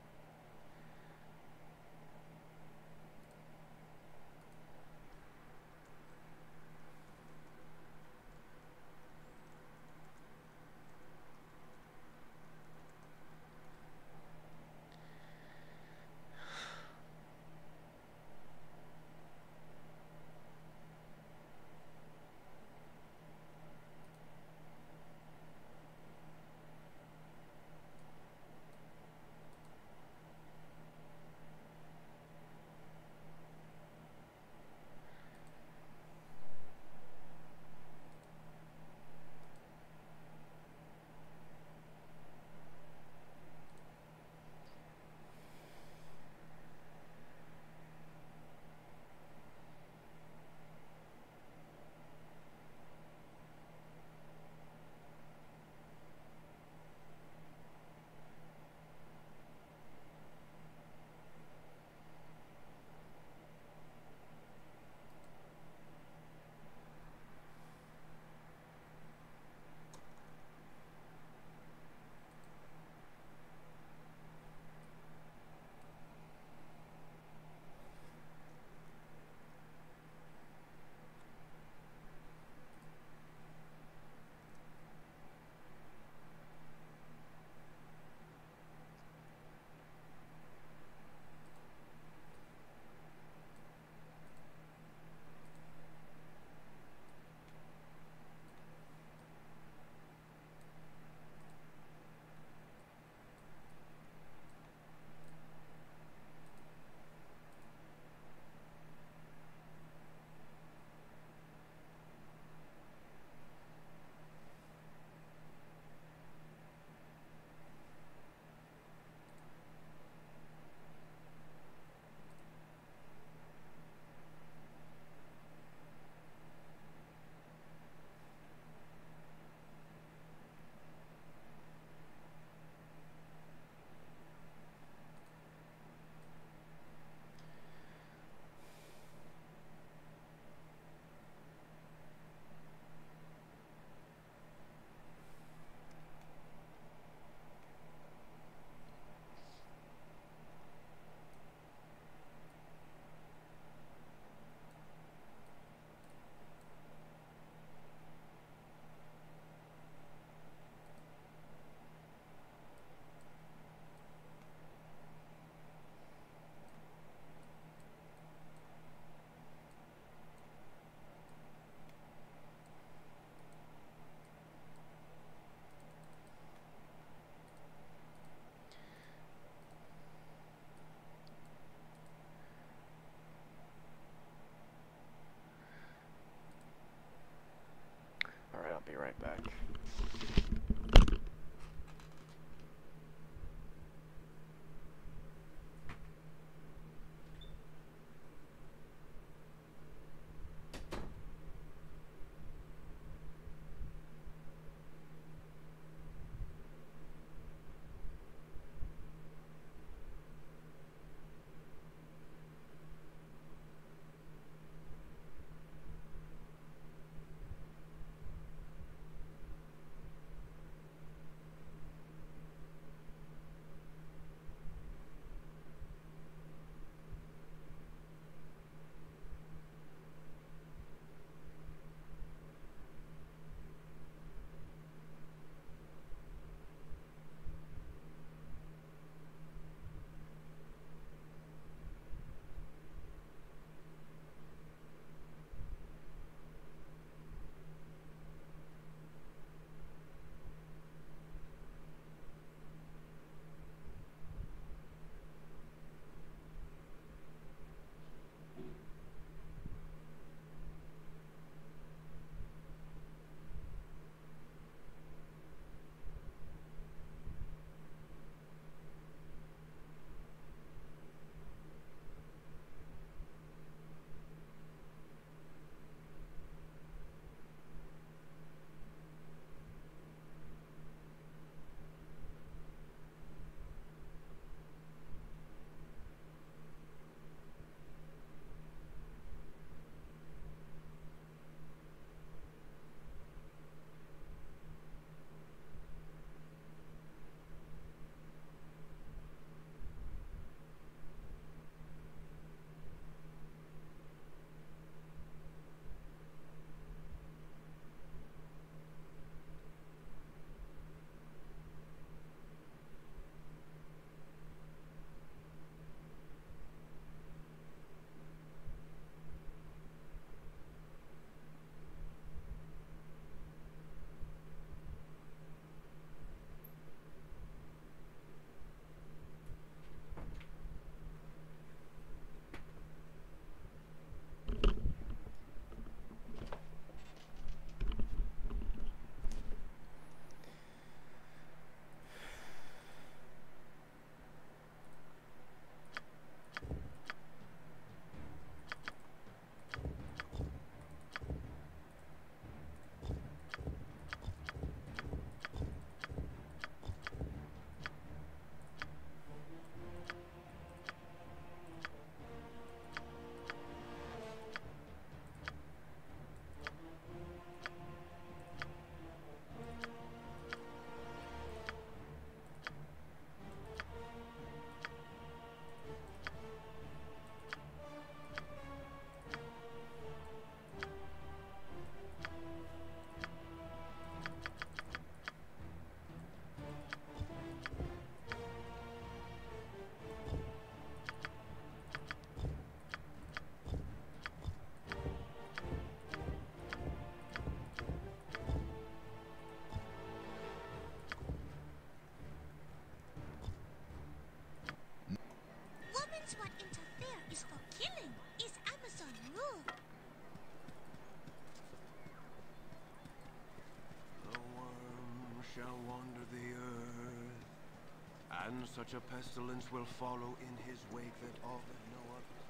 shall wander the earth, and such a pestilence will follow in his wake that all that know of it.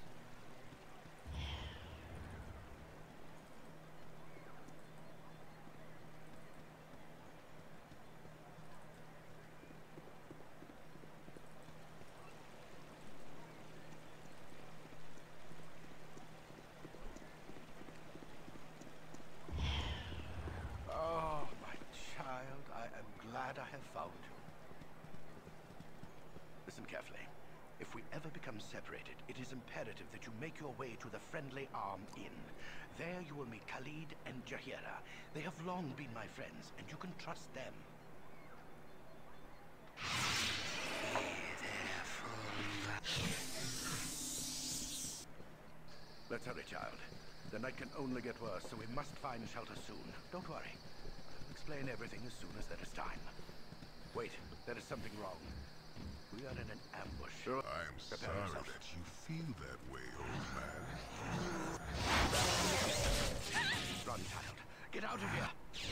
Oh, my child, I am glad I have found you. Listen carefully. If we ever become separated, it is imperative that you make your way to the Friendly Arm Inn. There you will meet Khalid and Jahira. They have long been my friends, and you can trust them. Let's hurry, child. The night can only get worse, so we must find shelter soon. Don't worry. I'll explain everything as soon as there is time. Wait, there is something wrong. We are in an ambush. I am Prepare sorry yourself. that you feel that way, old man. Run, child. Get out of here.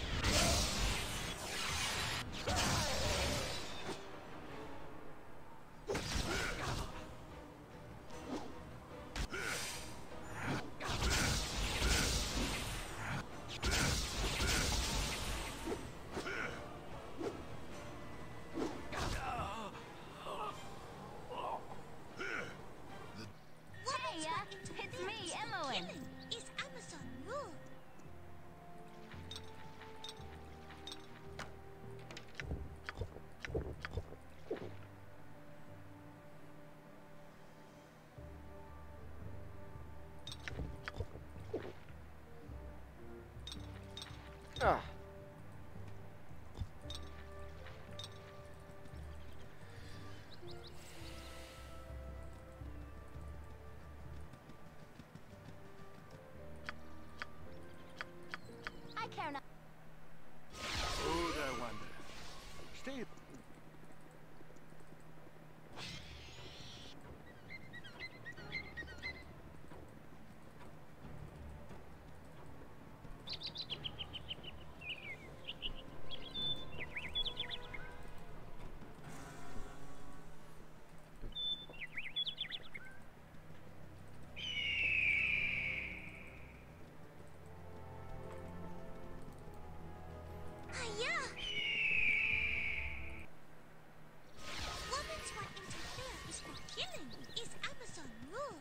Hey, uh, it's me, Emily. Killing is Amazon rule. Ah. I care not. Oh, there, Wanda. Stay. Hiya! Women's what interfere is for killing is Amazon rule.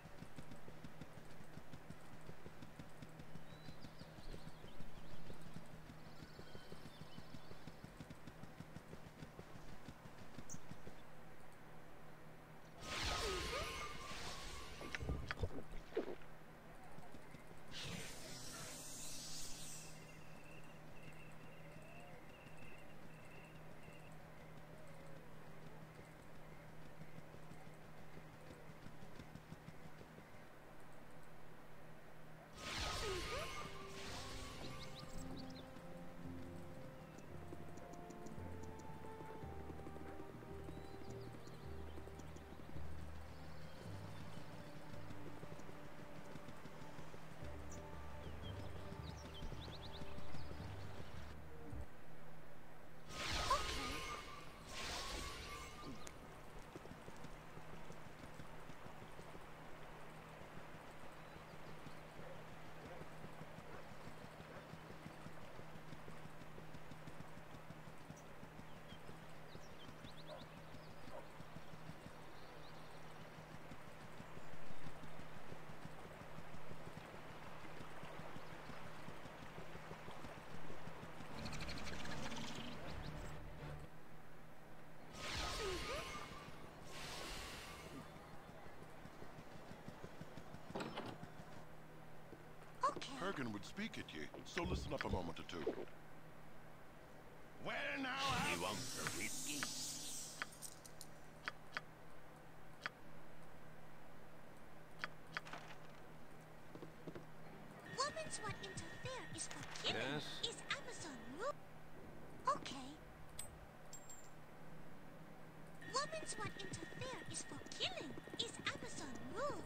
Okay. Hergen would speak at ye, so listen up a moment or two. Well, now I... You want the whiskey? Women's what interfere is for killing Yes? is Amazon rule. Okay. Women's what interfere is for killing is Amazon rule.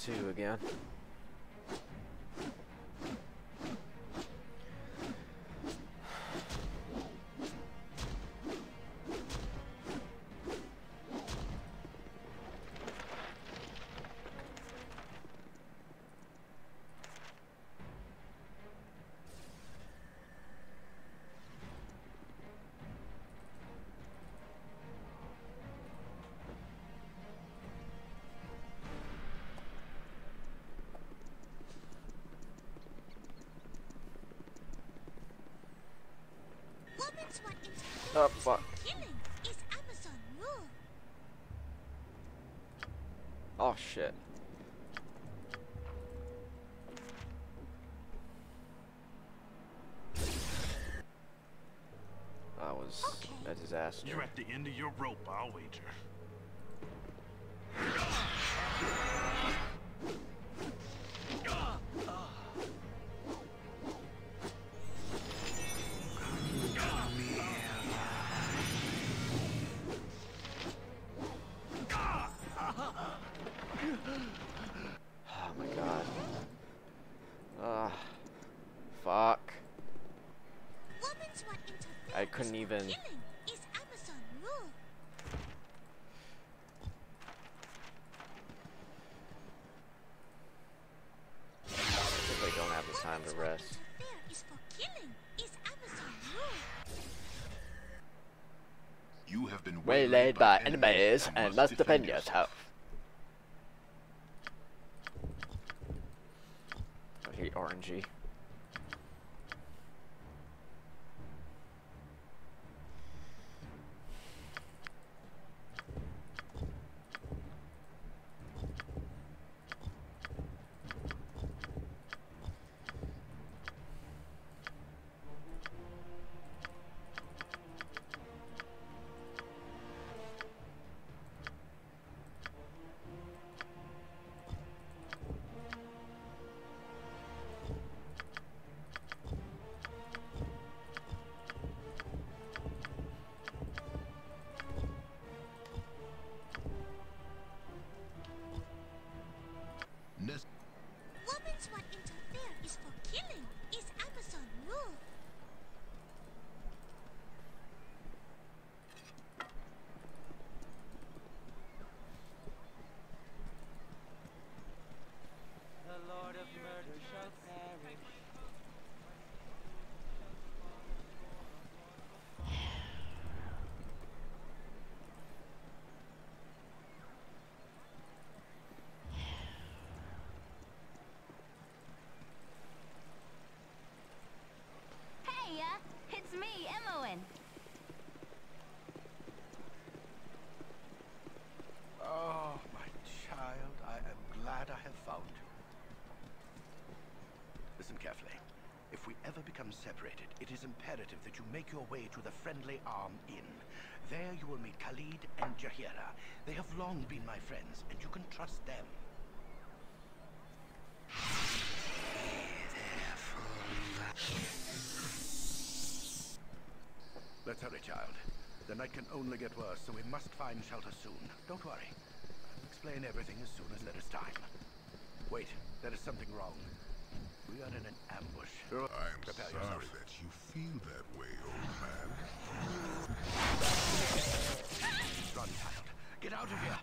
two again. Woman's what interferes Oh, with fuck. killing is Amazon rule. Oh, shit. That was Okay. a disaster. You're at the end of your rope, I'll wager. Oh my god. Ah, fuck. Woman's what interferes I couldn't with even. killing is Amazon rule. I simply don't have the time to Woman's rest. what interferes for killing is Amazon rule. You have been Waylaid by enemies and must defend yourself. I hate R N G. Nest Woman's what interferes for killing is Amazon rule. The Lord of murder shall perish. Hey, uh, it's me, Emmoen. Oh, my child, I am glad I have found you. Listen carefully. If we ever become separated, it is imperative that you make your way to the Friendly Arm Inn. There you will meet Khalid and Jahira. They have long been my friends, and you can trust them. Let's hurry, child. The night can only get worse, so we must find shelter soon. Don't worry. I'll explain everything as soon as there is time. Wait, there is something wrong. We are in an ambush. I'm Prepare sorry yourself. that you feel that way, old man. Run, child. Get out of here.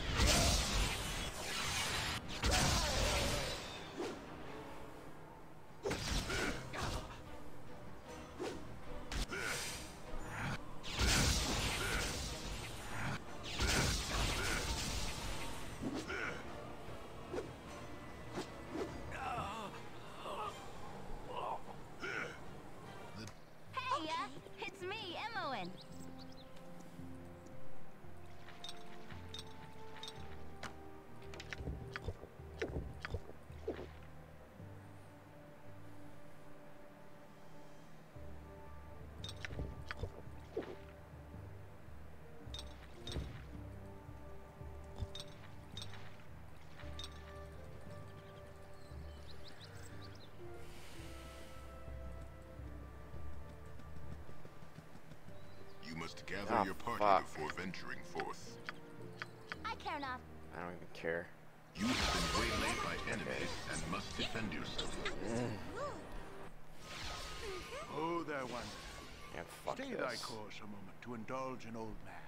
Hey, uh, it's me, Emmoen. You must gather Ah, your party fuck. before venturing forth. I care not. I don't even care. You have been waylaid by enemies and must defend yourself. Oh, there, Wander. Yeah, fuck Stay this. thy course a moment to indulge an old man.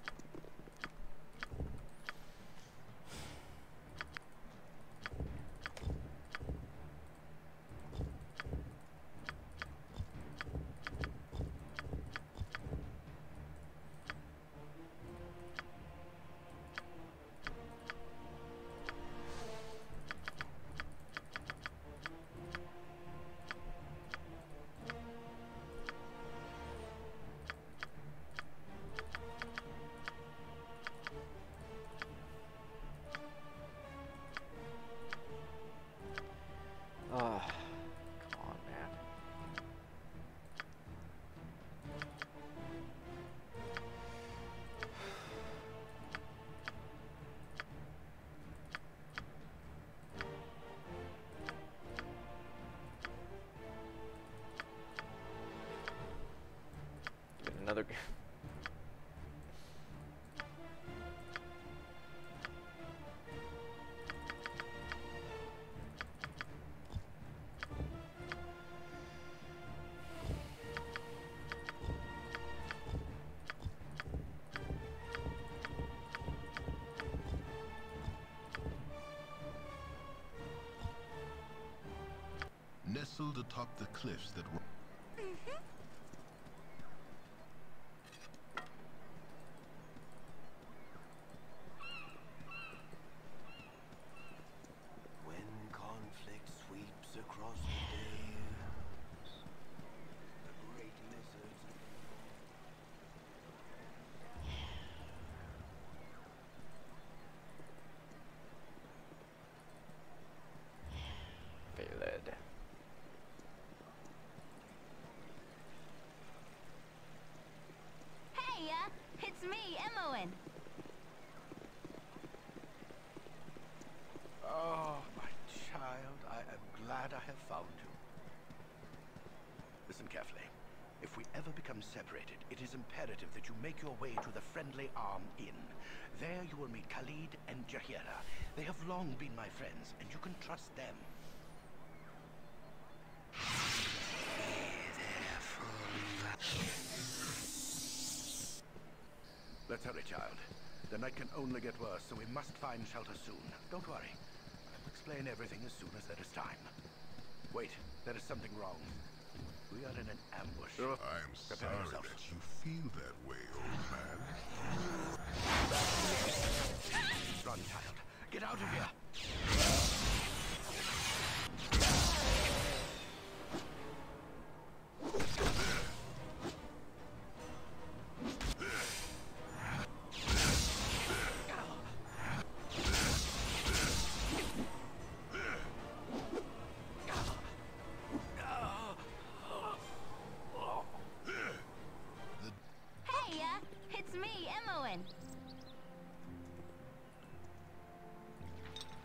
Ah, come on, man. Get another. Nestled atop the cliffs that were... When conflict sweeps across the days, the great lizards. Failed. Hey, uh, it's me, Emmoen. Oh, my child, I am glad I have found you. Listen carefully. If we ever become separated, it is imperative that you make your way to the Friendly Arm Inn. There you will meet Khalid and Jahira. They have long been my friends, and you can trust them. Let's hurry, child. The night can only get worse, so we must find shelter soon. Don't worry. I'll explain everything as soon as there is time. Wait, there is something wrong. We are in an ambush. I'm Prepare sorry yourself. that you feel that way, old man. Run, child. Get out of here. Hey, uh, it's me, Emmoen.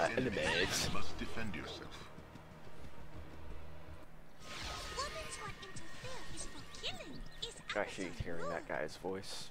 by enemies enemies. and must defend yourself. Women's what interfere is for killing. Is I hate Amazon hearing rule. that guy's voice.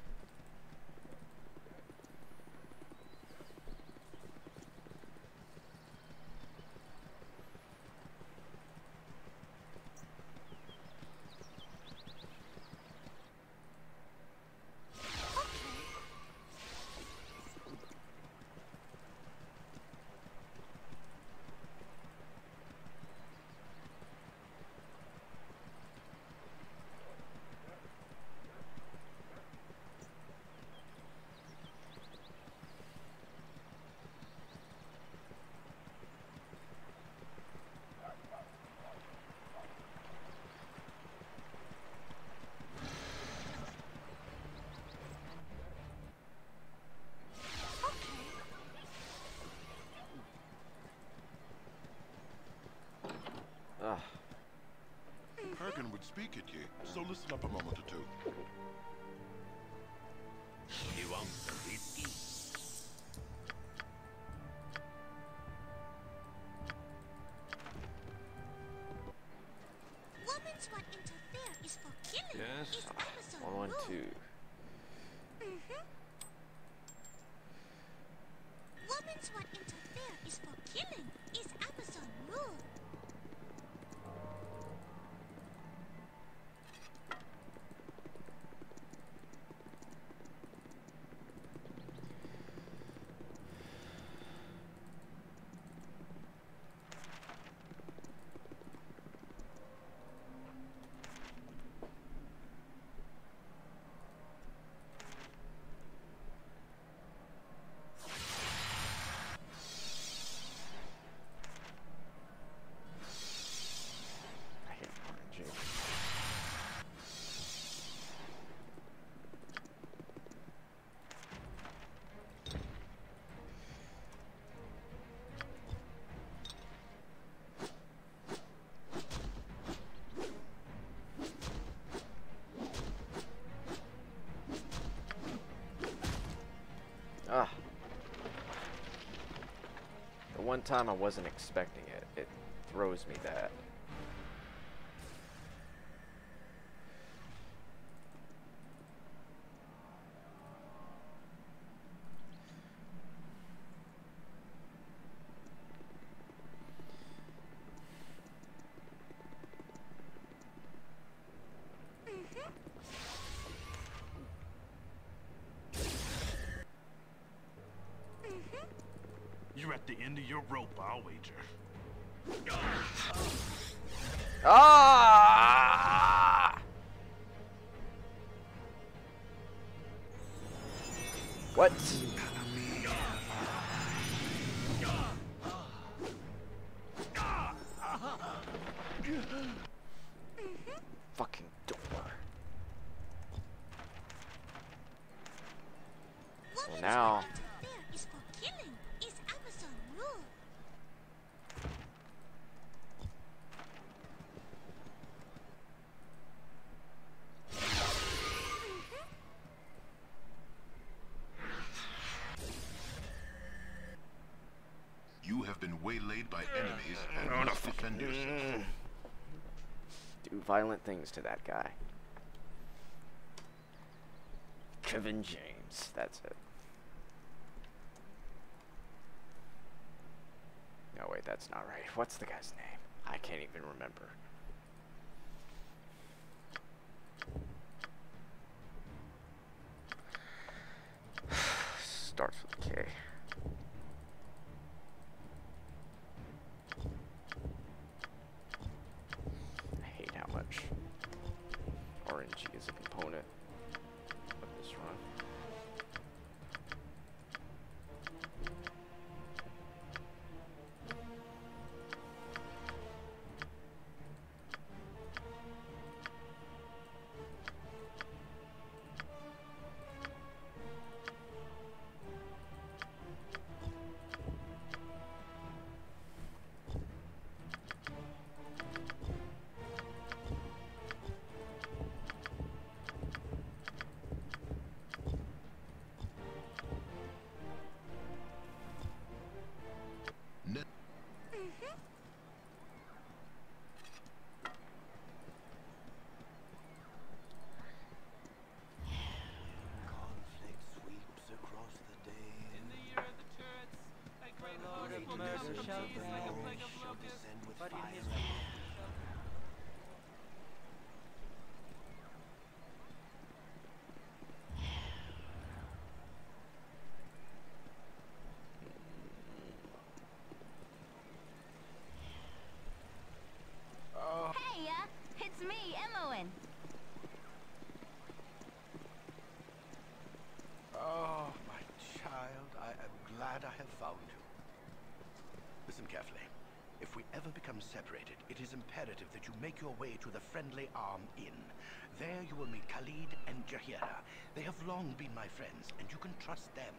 Ah. Kurgan would speak at ye, so listen up a moment or two. You want the whiskey? Women's what interfere is for killing. Yes? Is Amazon One, one, rule. two. Mhm. Women's what interfere is for killing. Is Amazon rule. I hate R N G. Ah. The one time I wasn't expecting it, it throws me that. You're at the end of your rope, I'll wager. Ah! What? Fucking door. Well, now. Interfere is for killing. Is Amazon rule. You have been waylaid by enemies and must defend yourself. Do violent things to that guy. Kevin James, that's it. No, wait, that's not right. What's the guy's name? I can't even remember. Starts with a K. I hate how much R N G is a component of this run. Lord murder shall perish, but in his Hey, uh, it's me, Emmoin. Oh, my child, I am glad I have found you. Listen carefully. If we ever become separated, it is imperative that you make your way to the Friendly Arm Inn. There you will meet Khalid and Jahira. They have long been my friends, and you can trust them.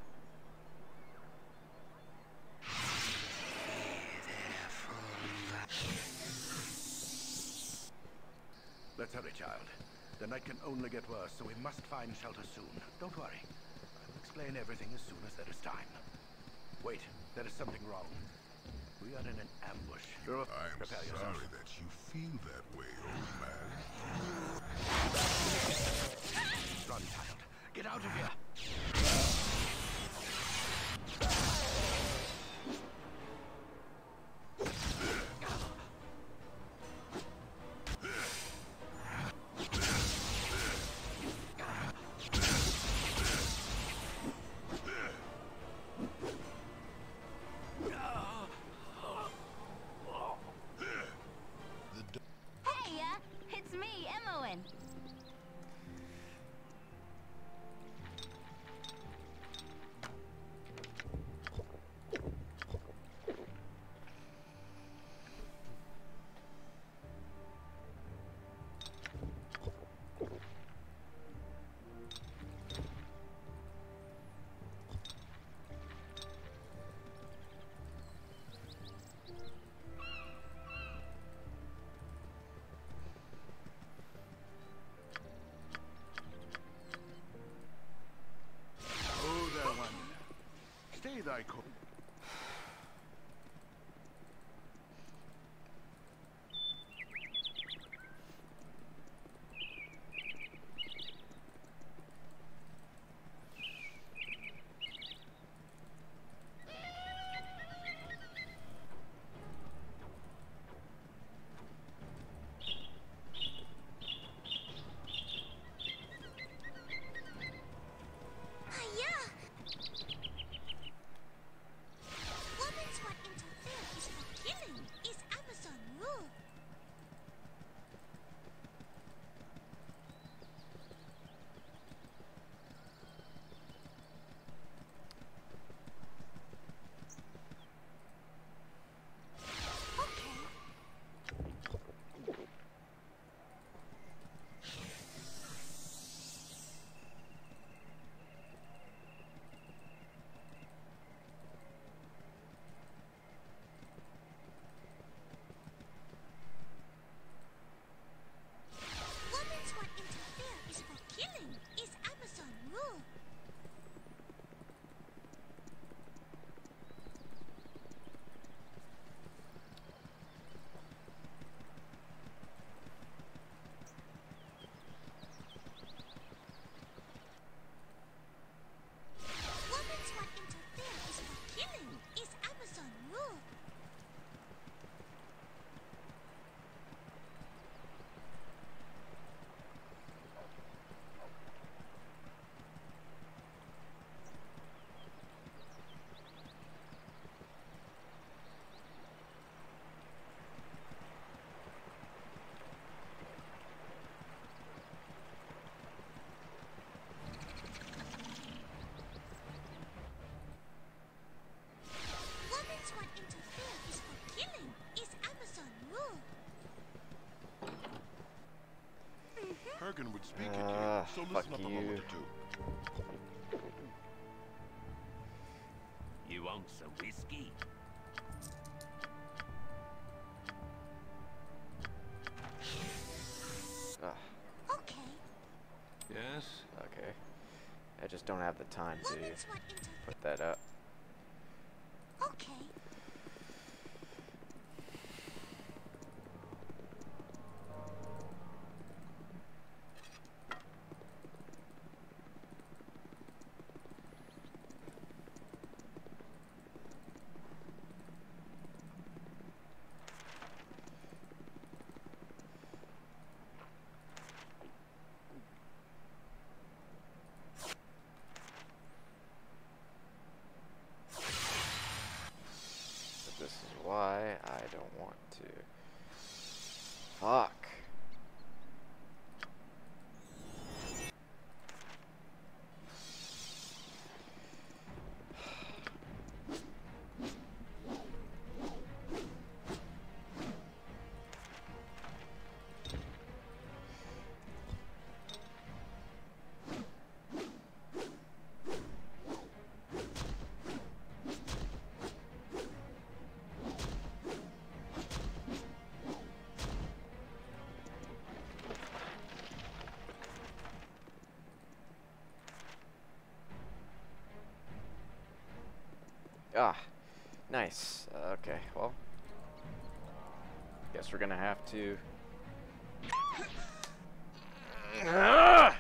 Let's hurry, child. The night can only get worse, so we must find shelter soon. Don't worry. I will explain everything as soon as there is time. Wait, there is something wrong. We are in an ambush. You're I'm Prepare sorry yourself. that you feel that way, old man. Run, child. Get out of here. Hey, uh, it's me, Emmoin. Oh, there, one. Stay thy course. Hiya! Women's what interfere is for killing is Amazon rule. Okay. Women's what interfere is for killing is Amazon rule. Women's what interfere is for killing is Amazon rule. Women's what interfere is for killing is Amazon rule. Hergen would speak it Ah, here, so fuck listen up a you. moment or two. You want some whiskey? Ah, Okay. Yes? okay. I just don't have the time to Women's what interfere. put that up. Okay. why I don't want to. Fuck. Ah, nice. Uh, okay, well, guess we're gonna have to. Ah!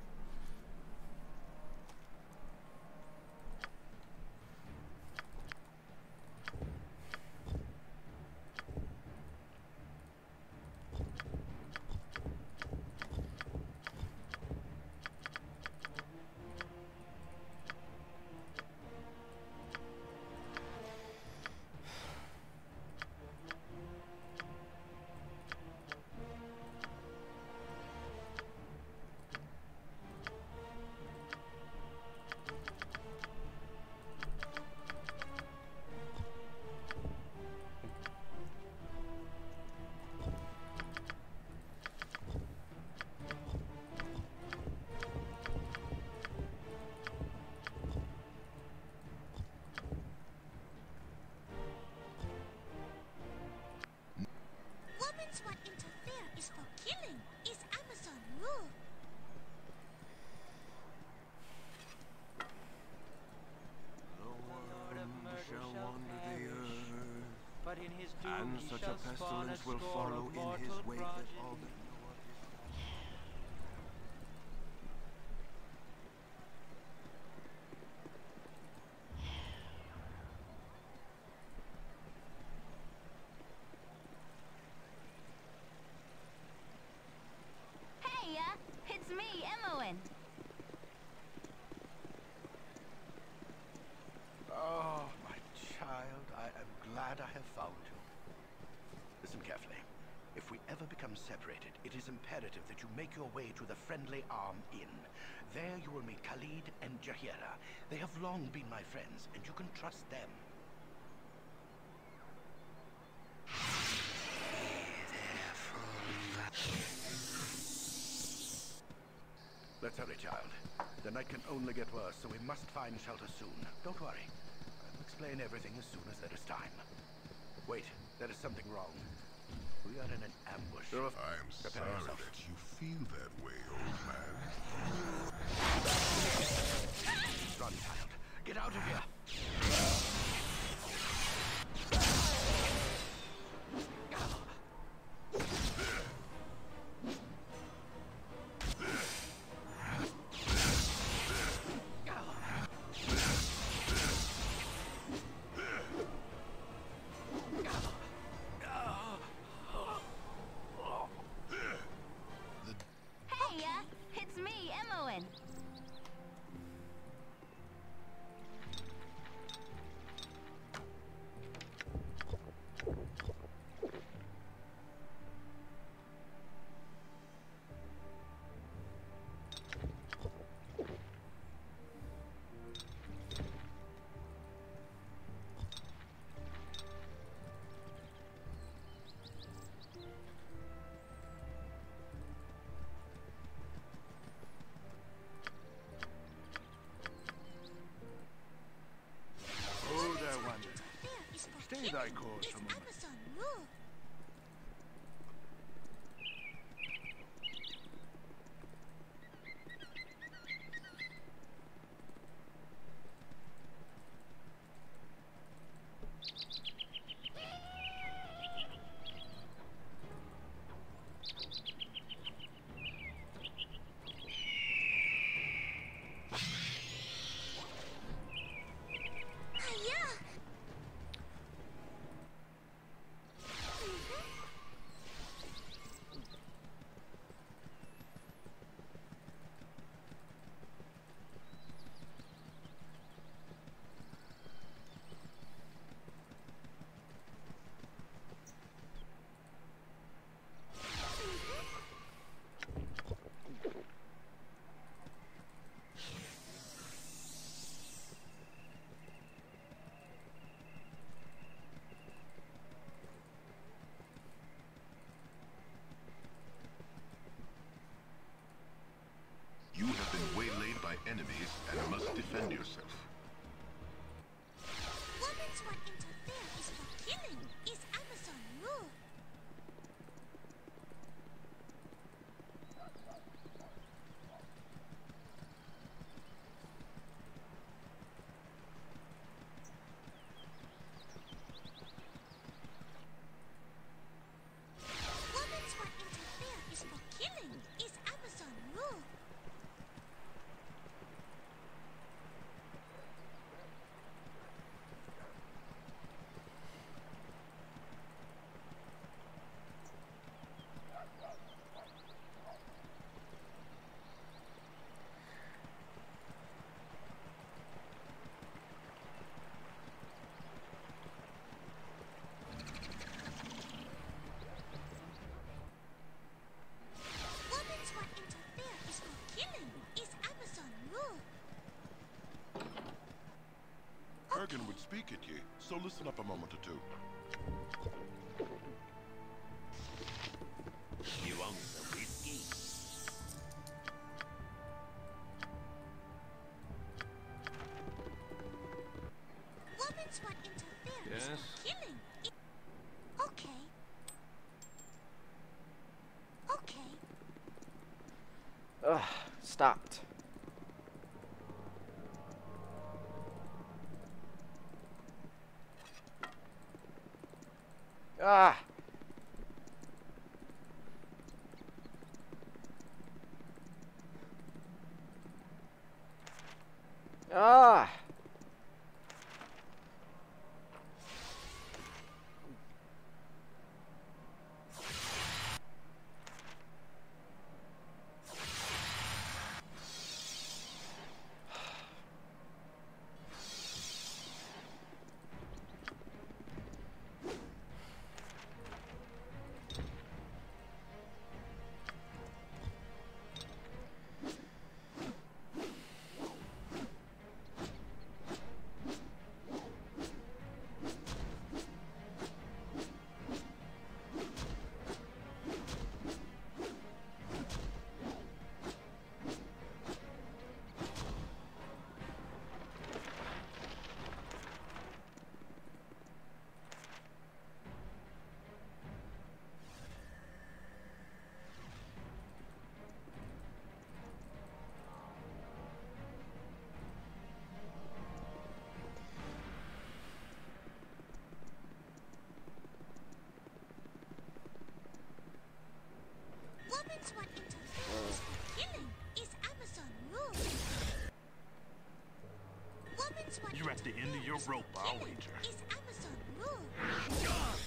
Women's what interfere is for killing, is Amazon rule. No Lord of one murder shall shall wander the perish, earth, but in his doom and he such shall a spawn pestilence a will score follow of in his mortal wake that all progeny. that know of his Hey, uh, it's me, Emmoen. Oh, my child, I am glad I have found you. Listen carefully. If we ever become separated, it is imperative that you make your way to the Friendly Arm Inn. There you will meet Khalid and Jahira. They have long been my friends, and you can trust them. Let's hurry, child. The night can only get worse, so we must find shelter soon. Don't worry. I'll explain everything as soon as there is time. Wait, there is something wrong. We are in an ambush. I'm Prepare sorry yourself. that you feel that way, old man. Run, child. Get out of here. Hey, uh, it's me, Emmoen. Oh, there, one. Interfere is for Stay killing, thy course is a moment. Amazon rule. Hiya! moment or two. You want some whiskey? Women's what interference Yes? for killing. I okay. Okay. Ugh, stopped. Ah! Ah! Women's what interference for killing is Amazon rule. Women's what You're at the end of your interference rope, for I'll killing wager. is Amazon rule.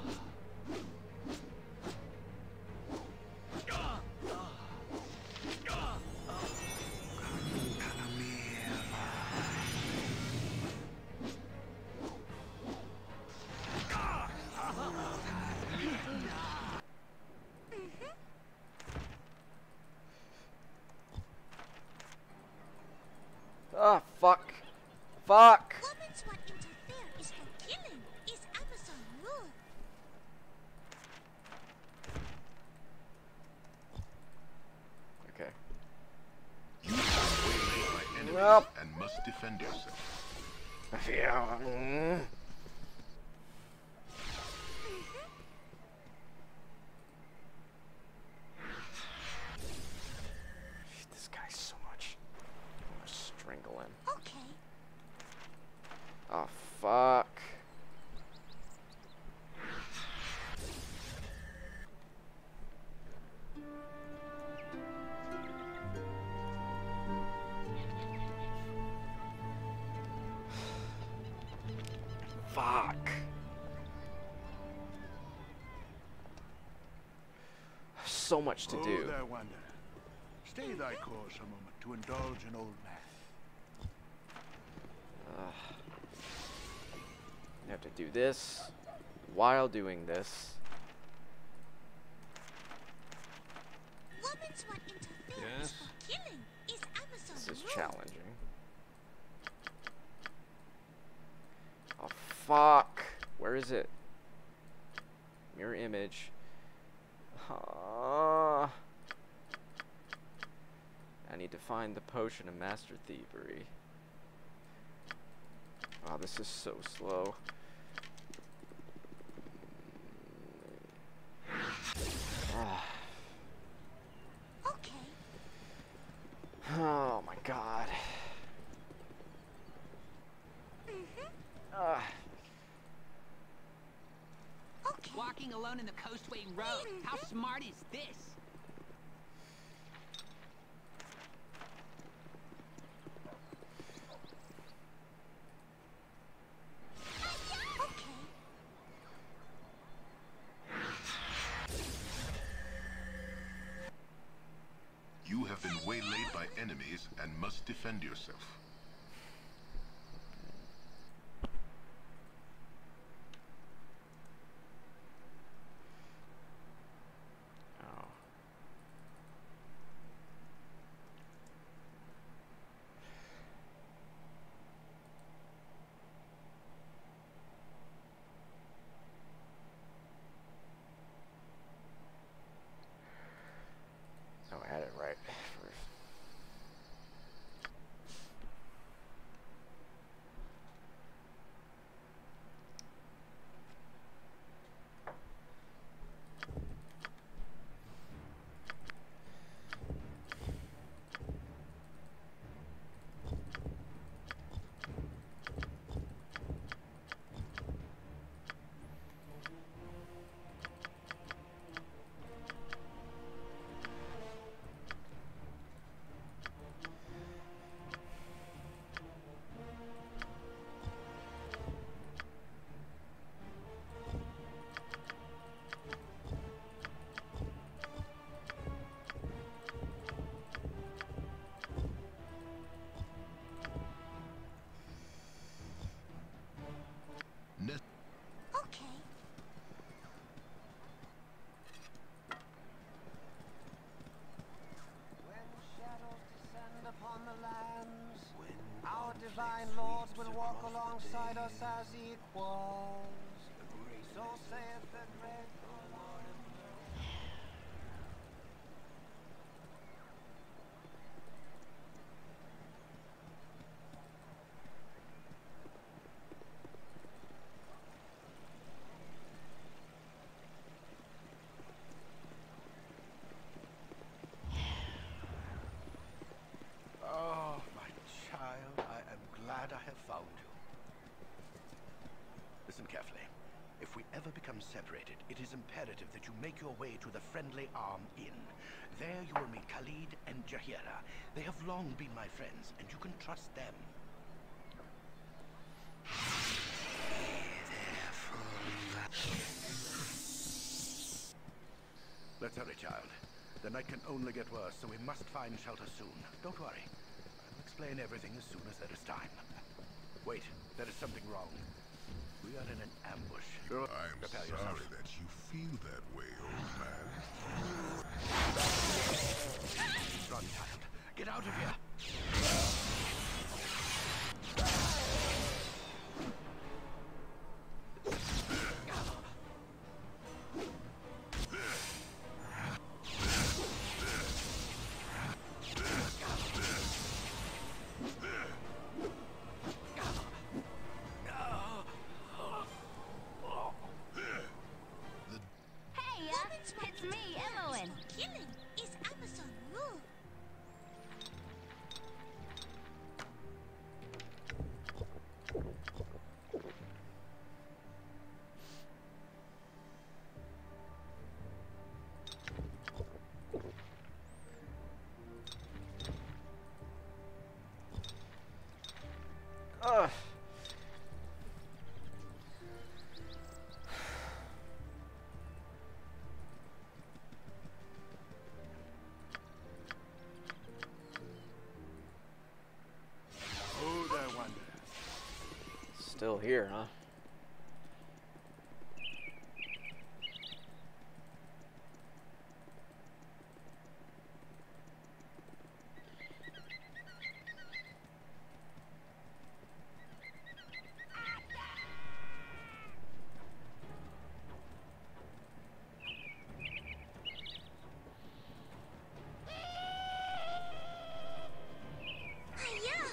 Ah, fuck. Fuck! Women's what interference for killing is Amazon rule. Okay. You have been waylaid by enemies Nope. and must defend yourself. Yeah. mm. This guy so much. I want to strangle him. Okay. Oh, fuck. Fuck. So much to Oh, do. there, Wanderer. Stay thy course a moment to indulge in old math. Ugh. I have to do this while doing this. Women's what interference Yes? for killing is Amazon This is rule. challenging. Oh, fuck. Where is it? Mirror image. Ah. I need to find the potion of master thievery. Wow, this is so slow. Ah. Okay. Oh my god. Mhm. Ah. Okay. Walking alone in the Coastway Road. How smart is this? Okay. You have been waylaid by enemies and must defend yourself. Oh. carefully. If we ever become separated, it is imperative that you make your way to the Friendly Arm Inn. There you will meet Khalid and Jahira. They have long been my friends, and you can trust them. Let's hurry, child. The night can only get worse, so we must find shelter soon. Don't worry. I'll explain everything as soon as there is time. Wait, there is something wrong. We are in an ambush. I'm Prepare sorry yourself. that you feel that way, old man. Run, child. Get out of here. Hey, uh, it's me, Emily. Killing is Amazon rule. Ugh. Oh, there, Wonder. Still here, huh? Hiya!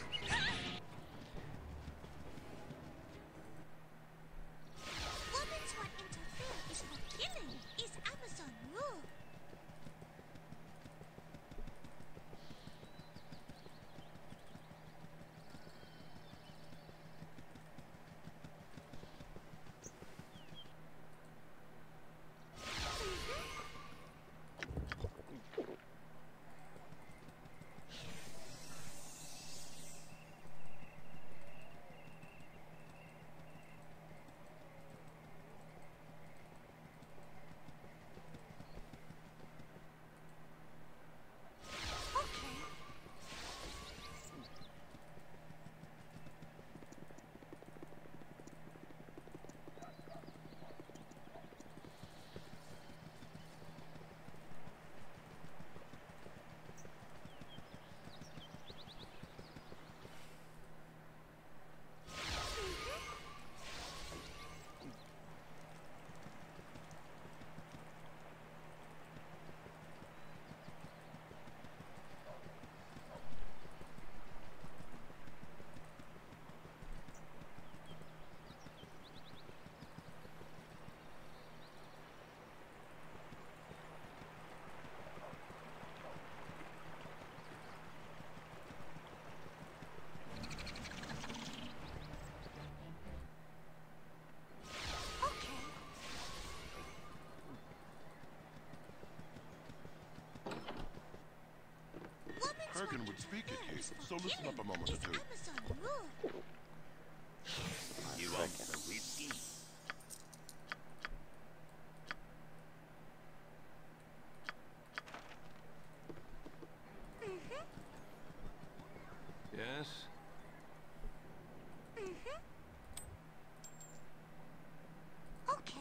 Women's what interfere is for killing is Amazon rule. Kurgan would speak at you, so listen up a moment or two. Amazon rule. You want some whiskey? Yes? Okay.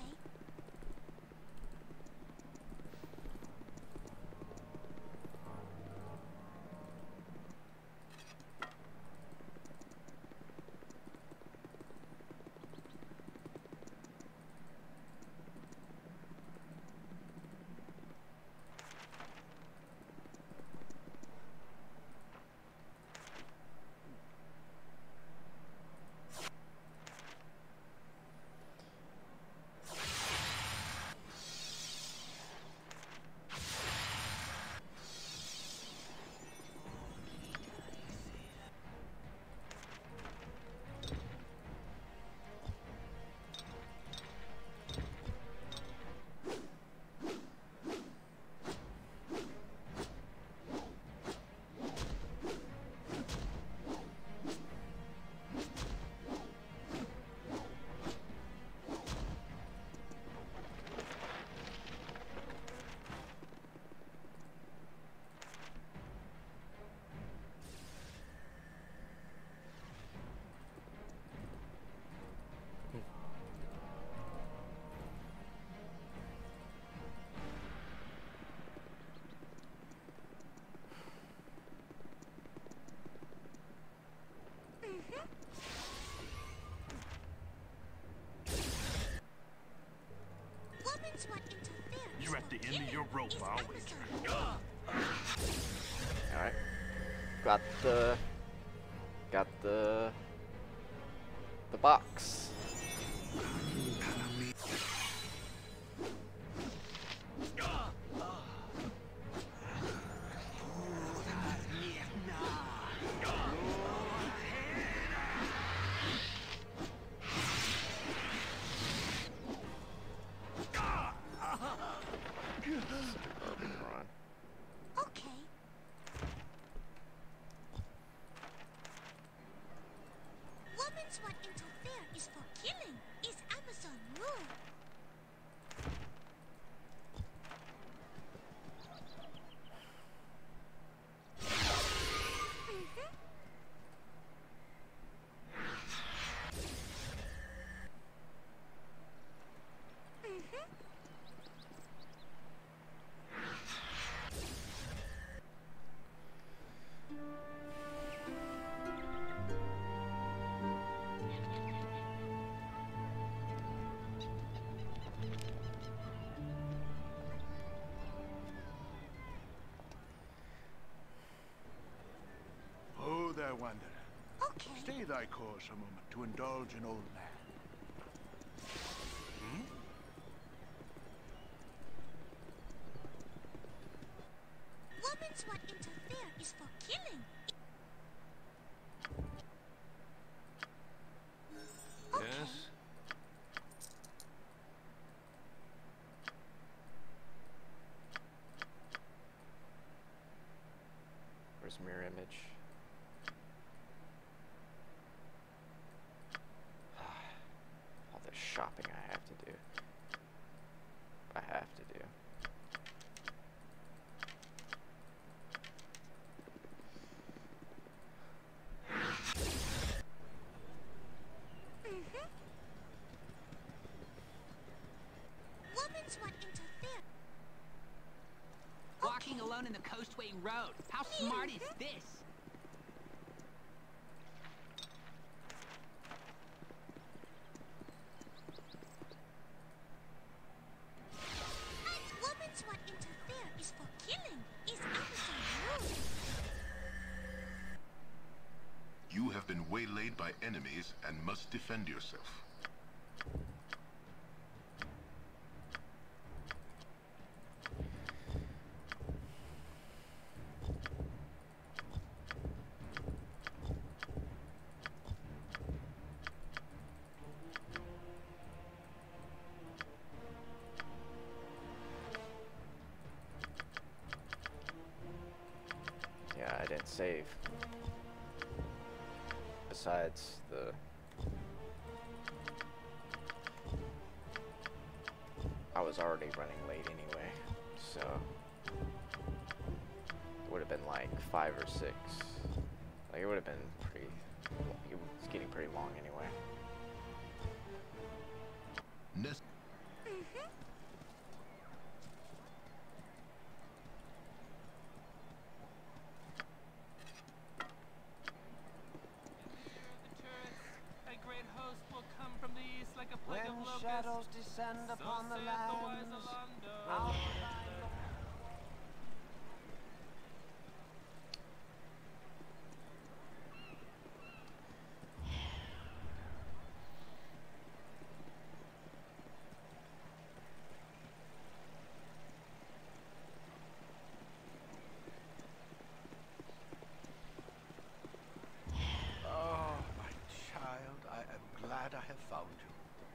the end of your rope, I'll wager. Alright. Got the... Got the... The box. Okay. Women's what interfere is for killing is Amazon rule. Mm-hmm. Mm-hmm. Oh, there, wanderer. Okay. Stay thy course a moment to indulge an old man. Hmm? Women's what interfere is for killing. Okay. Yes? Where's mirror image? All the shopping I have to do. I have to do. Mm-hmm. Women's what interfere. Walking Okay. alone in the Coastway Road. How smart is this? And women's what interfere is for killing is Amazon rule. You have been waylaid by enemies and must defend yourself. Yeah, I didn't save. Besides the... I was already running late anyway, so... It would have been like five or six. Like, it would have been pretty... It was getting pretty long anyway. Nest Mm-hmm. A great host will come from the east like a plague When of locusts. shadows descend So upon the saith the wise lands, Alando. I'll find Oh, my child, I am glad I have found you.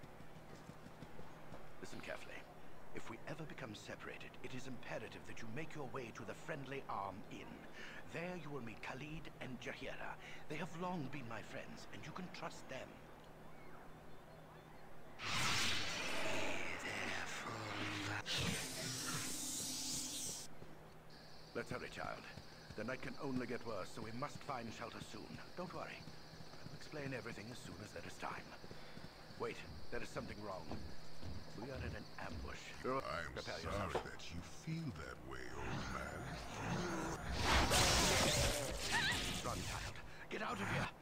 Listen carefully. If we ever become separated, it is imperative that you make your way to the Friendly Arm Inn. There you will meet Khalid and Jahira. They have long been my friends, and you can trust them. Let's hurry, child. The night can only get worse, so we must find shelter soon. Don't worry. I'll explain everything as soon as there is time. Wait, there is something wrong. We are in an ambush. I'm Prepare sorry yourself. that you feel that way, old man. Run, child. Get out of here.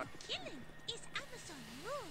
done. Killing is Amazon rule.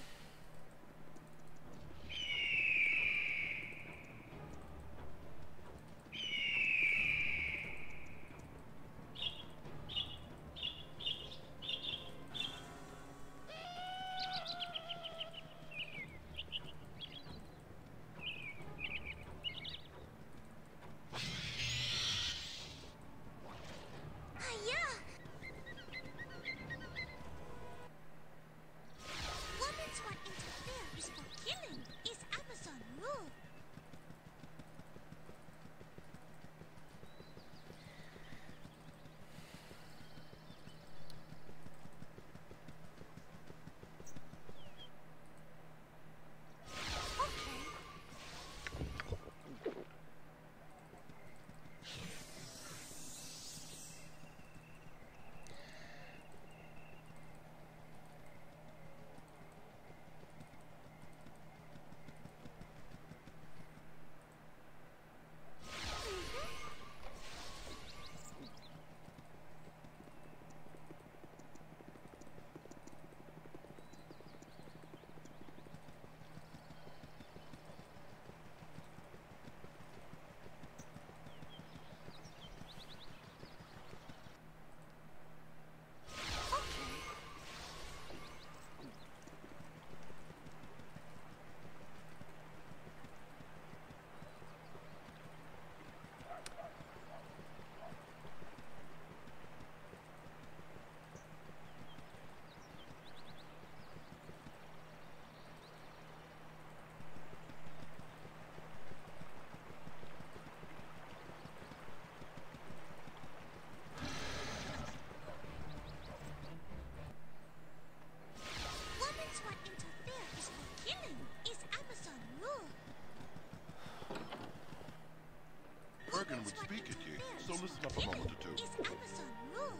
Bergen would speak at you, so listen up a moment or two. Is Amazon rule.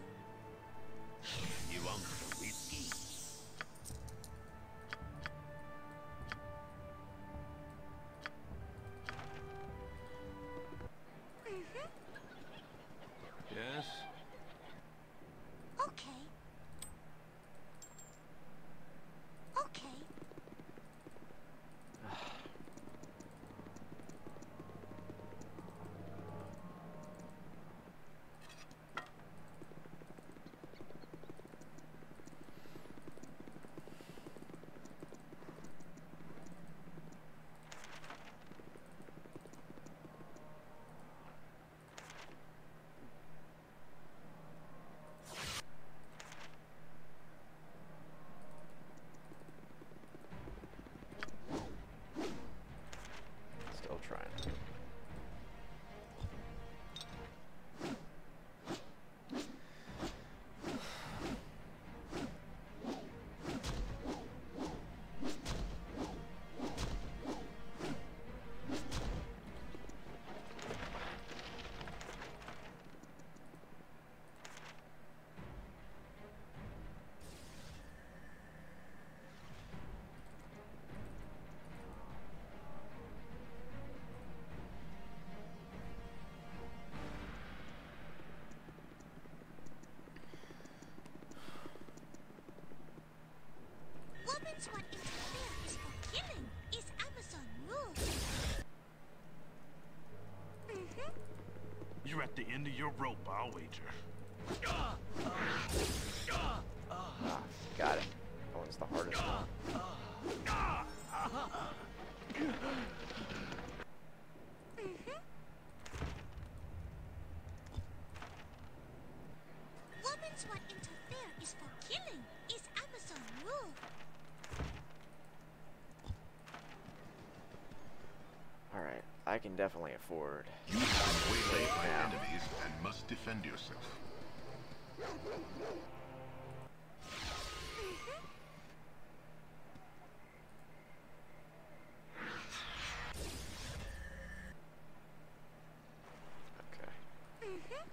You want some whiskey? Mm-hmm. Yes? Okay. Okay. Still trying. Woman's what interfere is for killing. Is Amazon rule. Mm-hmm. You're at the end of your rope, I'll wager. Ah, got it. That one's the hardest one. Mm-hmm. Woman's what interfere is for killing. Is Amazon rule. Alright, I can definitely afford. You have been waylaid by now. enemies and must defend yourself. Okay. Mm-hmm.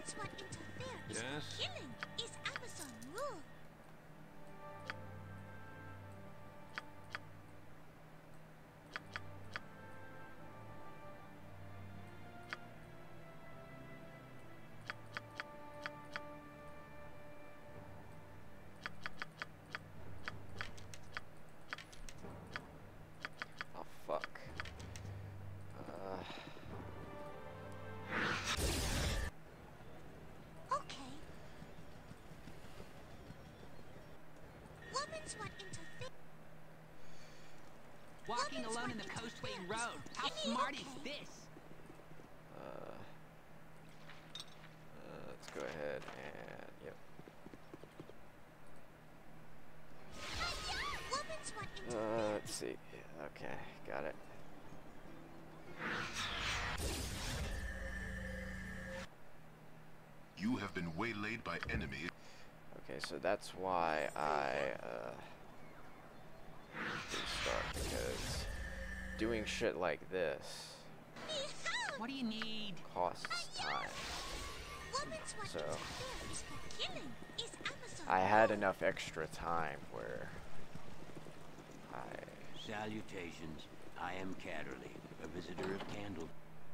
Women's what interfere is Yes? for killing is Amazon rule. Oh fuck. Uh, Okay. Women's what interfere. Walking Women's alone what in the interfere Coastway is Road. for How killing. smart is Okay. this? uh, uh, let's go ahead and yep. Women's what interfere. Uh, let's see. Okay, got it. You have been waylaid by enemies. Okay, so that's why I uh, restart, because doing shit like this What do you need? costs time. Women's what So interfere is for killing is Amazon I had rule. enough extra time where I Salutations. I am Catterley, a visitor of Candle.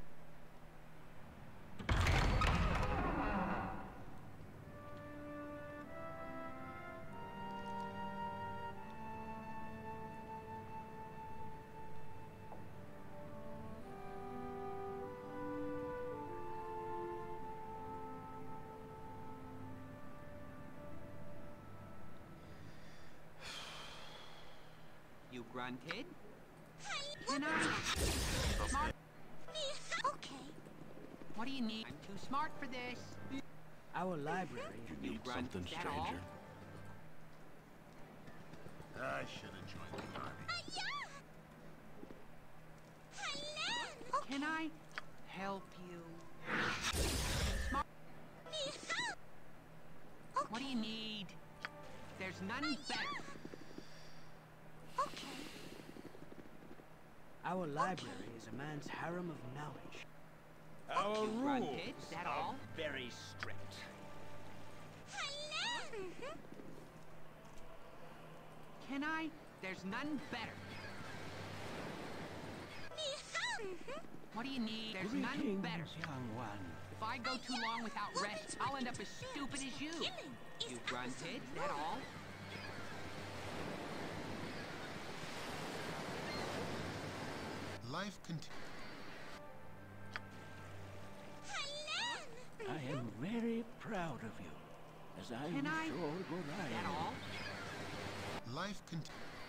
You grunted? Hi, Can I? women's Smart. what- Okay. What do you need? I'm too smart for this. Our library. You grunt. Is that all? I should have joined the army. Hello. Can I help you? Smart. What do you need? There's none better. Okay. Our library is a man's harem of knowledge. Our You rules grunted. Is that all? are very strict. Hello. Mhm. Can I? There's none better. Mhm. What do you need? There's none better. young one. If I go too long without rest, I'll end up as stupid as you. Killing is You Amazon grunted. Is that rule. all? Life continues. Hello. I am very proud of you, as I Can I? am sure Is that Gorion. all? Life continues.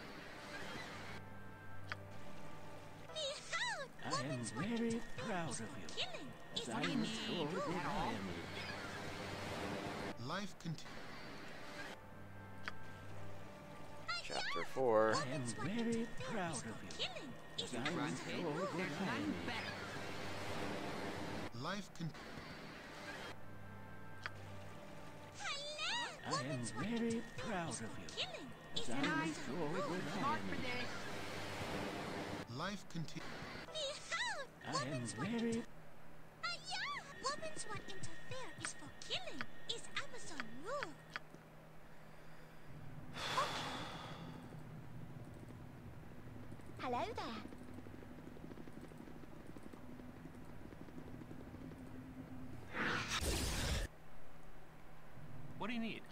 I am very proud of you, Killing as is I What do you am need? sure Is that all? Gorion. Life continues. chapter four. I am very proud of you, killing is as I am Grunted. sure There's none Gorion. better. Life continues. I am very proud of you, killing as I Can am I? sure Smart for Gorion. this. Life continues. I am very Women's what interfere is for killing is Amazon rule. Hello there. What do you need?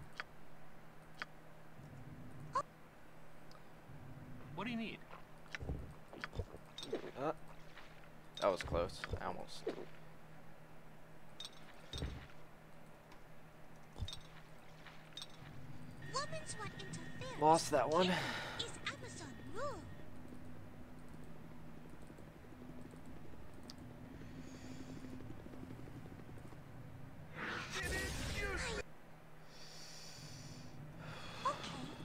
What do you need? Uh, that was close. I almost. Women's what interfere Lost that one. is Amazon rule. Okay.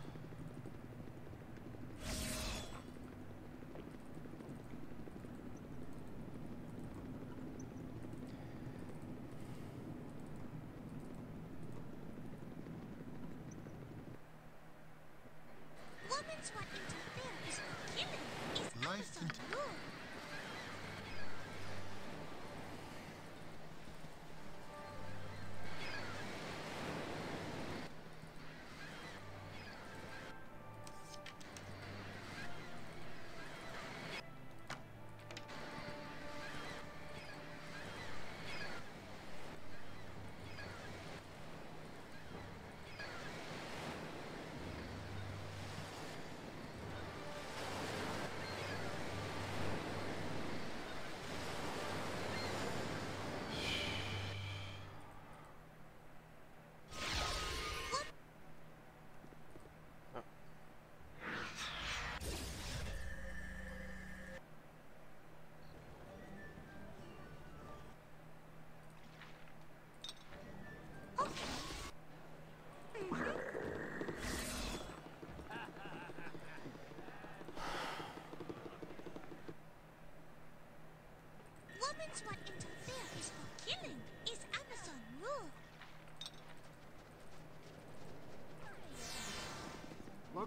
Women's what interfere is for killing is Life Amazon conti- rule.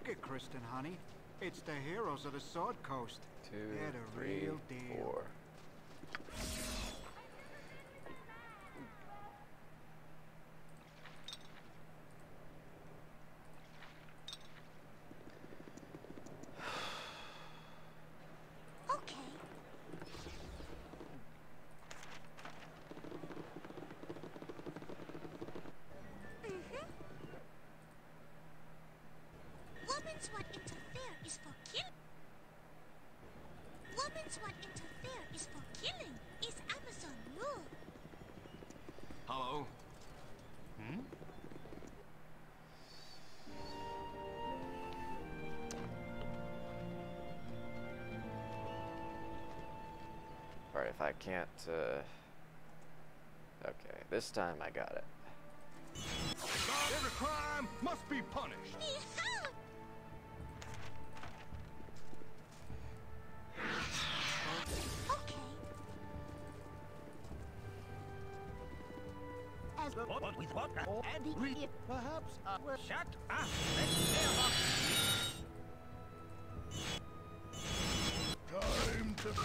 Look at Kristen, honey. It's the heroes of the Sword Coast. Two, They're the three, real deal. four. Okay. Mm-hmm. Woman's what interfere is for killing. Woman's what interfere is for killing. Is Amazon rule. Hello? Hmm? Alright, if I can't, uh... okay, this time I got it. Every crime must be punished. Yeehaw! Okay. As what, what with what? And read perhaps uh, well, shut up. Let's hear about Time to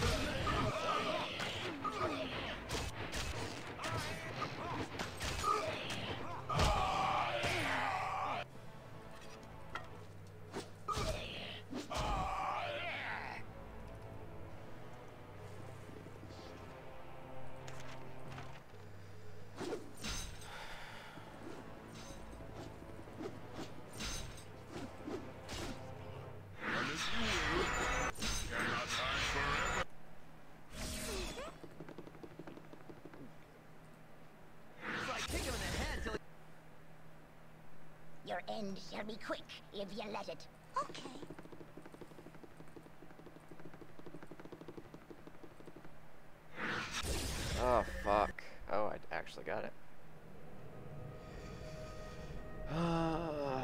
Your end shall be quick if you let it. Okay. Oh, fuck. Oh, I actually got it. Uh...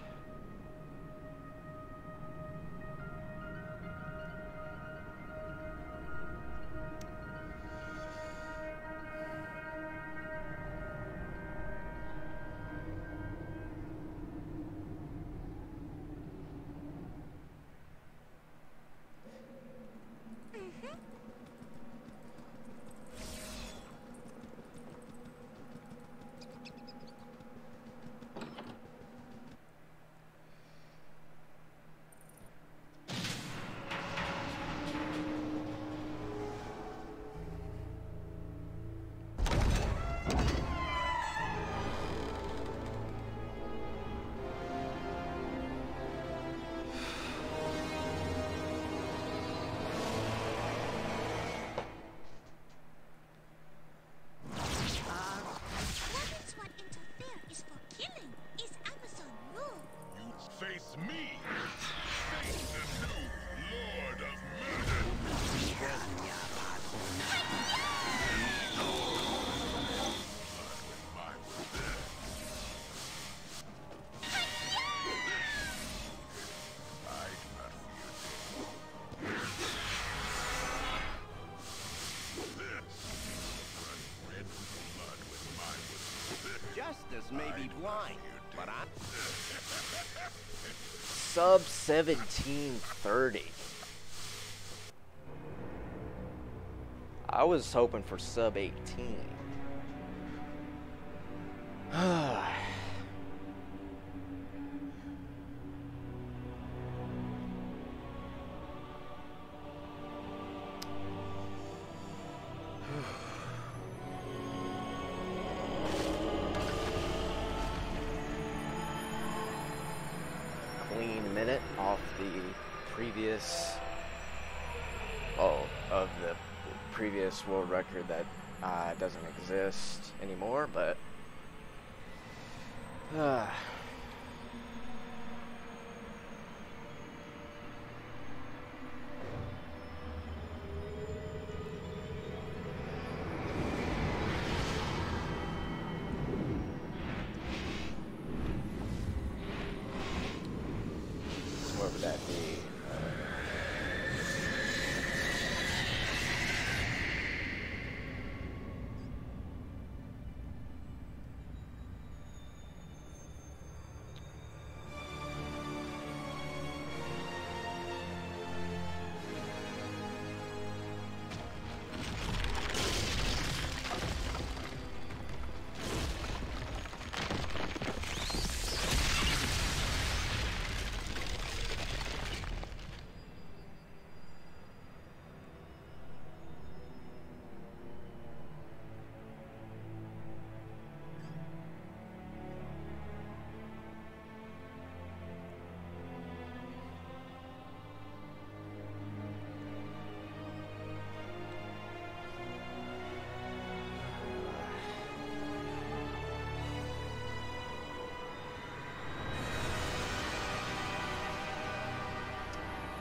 Woman's what interfere is for killing. Is Amazon rule. You face me! Face the new Lord of Murder! I was there. I do not fear death. Red blood with my whistle. justice may be blind, but I Sub seventeen thirty. I was hoping for sub eighteen. Clean minute off the previous, oh, of the previous world record that uh, doesn't exist anymore, but uh, where would that be?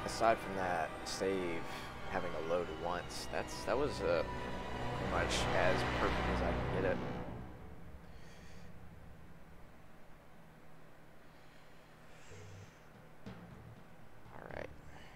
aside from that save having a load once, that's that was uh, pretty much as perfect as I can get it. Alright.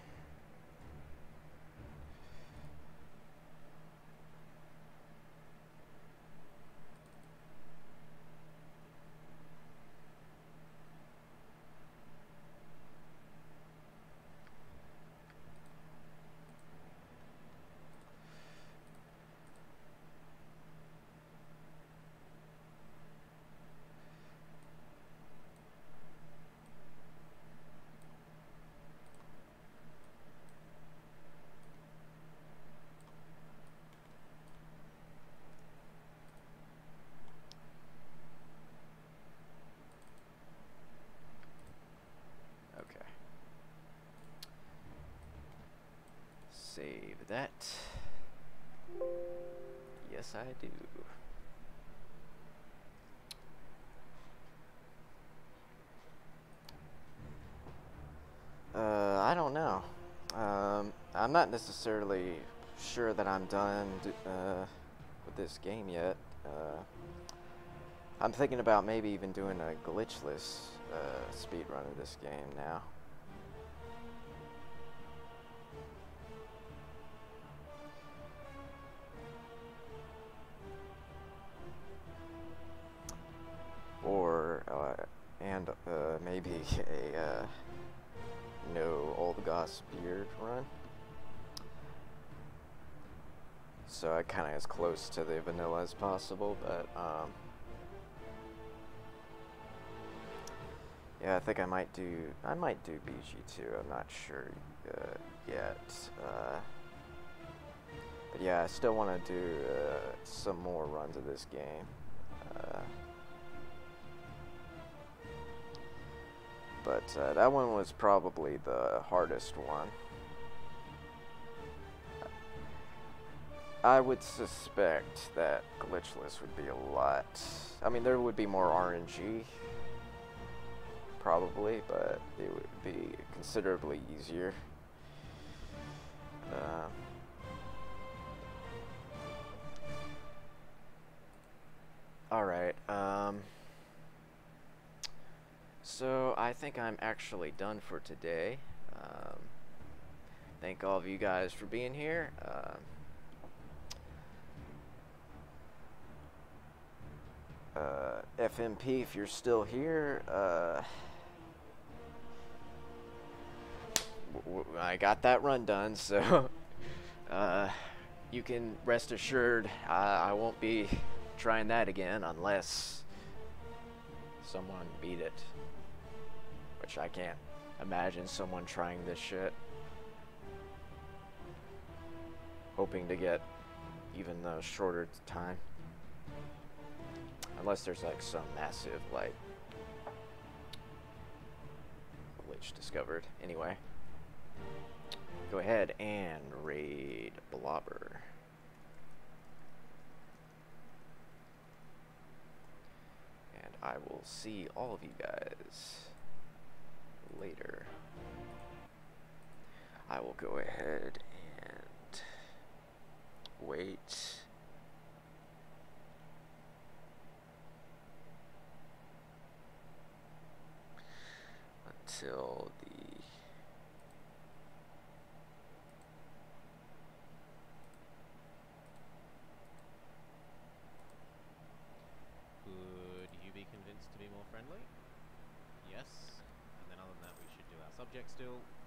Save that. Yes, I do. Uh, I don't know. Um, I'm not necessarily sure that I'm done uh, with this game yet. Uh, I'm thinking about maybe even doing a glitchless uh, speedrun of this game now. Or, uh, and uh, maybe a uh, no old goss beard run. So I kind of as close to the vanilla as possible, but um, yeah, I think I might do. I might do B G two. I'm not sure uh, yet. Uh, but yeah, I still want to do uh, some more runs of this game. Uh, But uh, that one was probably the hardest one. I would suspect that glitchless would be a lot. I mean, there would be more R N G, probably, but it would be considerably easier. Uh, all right. Um, So, I think I'm actually done for today. Um, thank all of you guys for being here. Uh, uh, F M P, if you're still here, uh, w w I got that run done, so uh, you can rest assured I, I won't be trying that again unless someone beat it. Which I can't imagine someone trying this shit, hoping to get even the shorter time. Unless there's like some massive like glitch discovered. Anyway, go ahead and raid Blobber. And I will see all of you guys later. I will go ahead and wait until the Would you be convinced to be more friendly? Yes. And then other than that, we should do our subject still.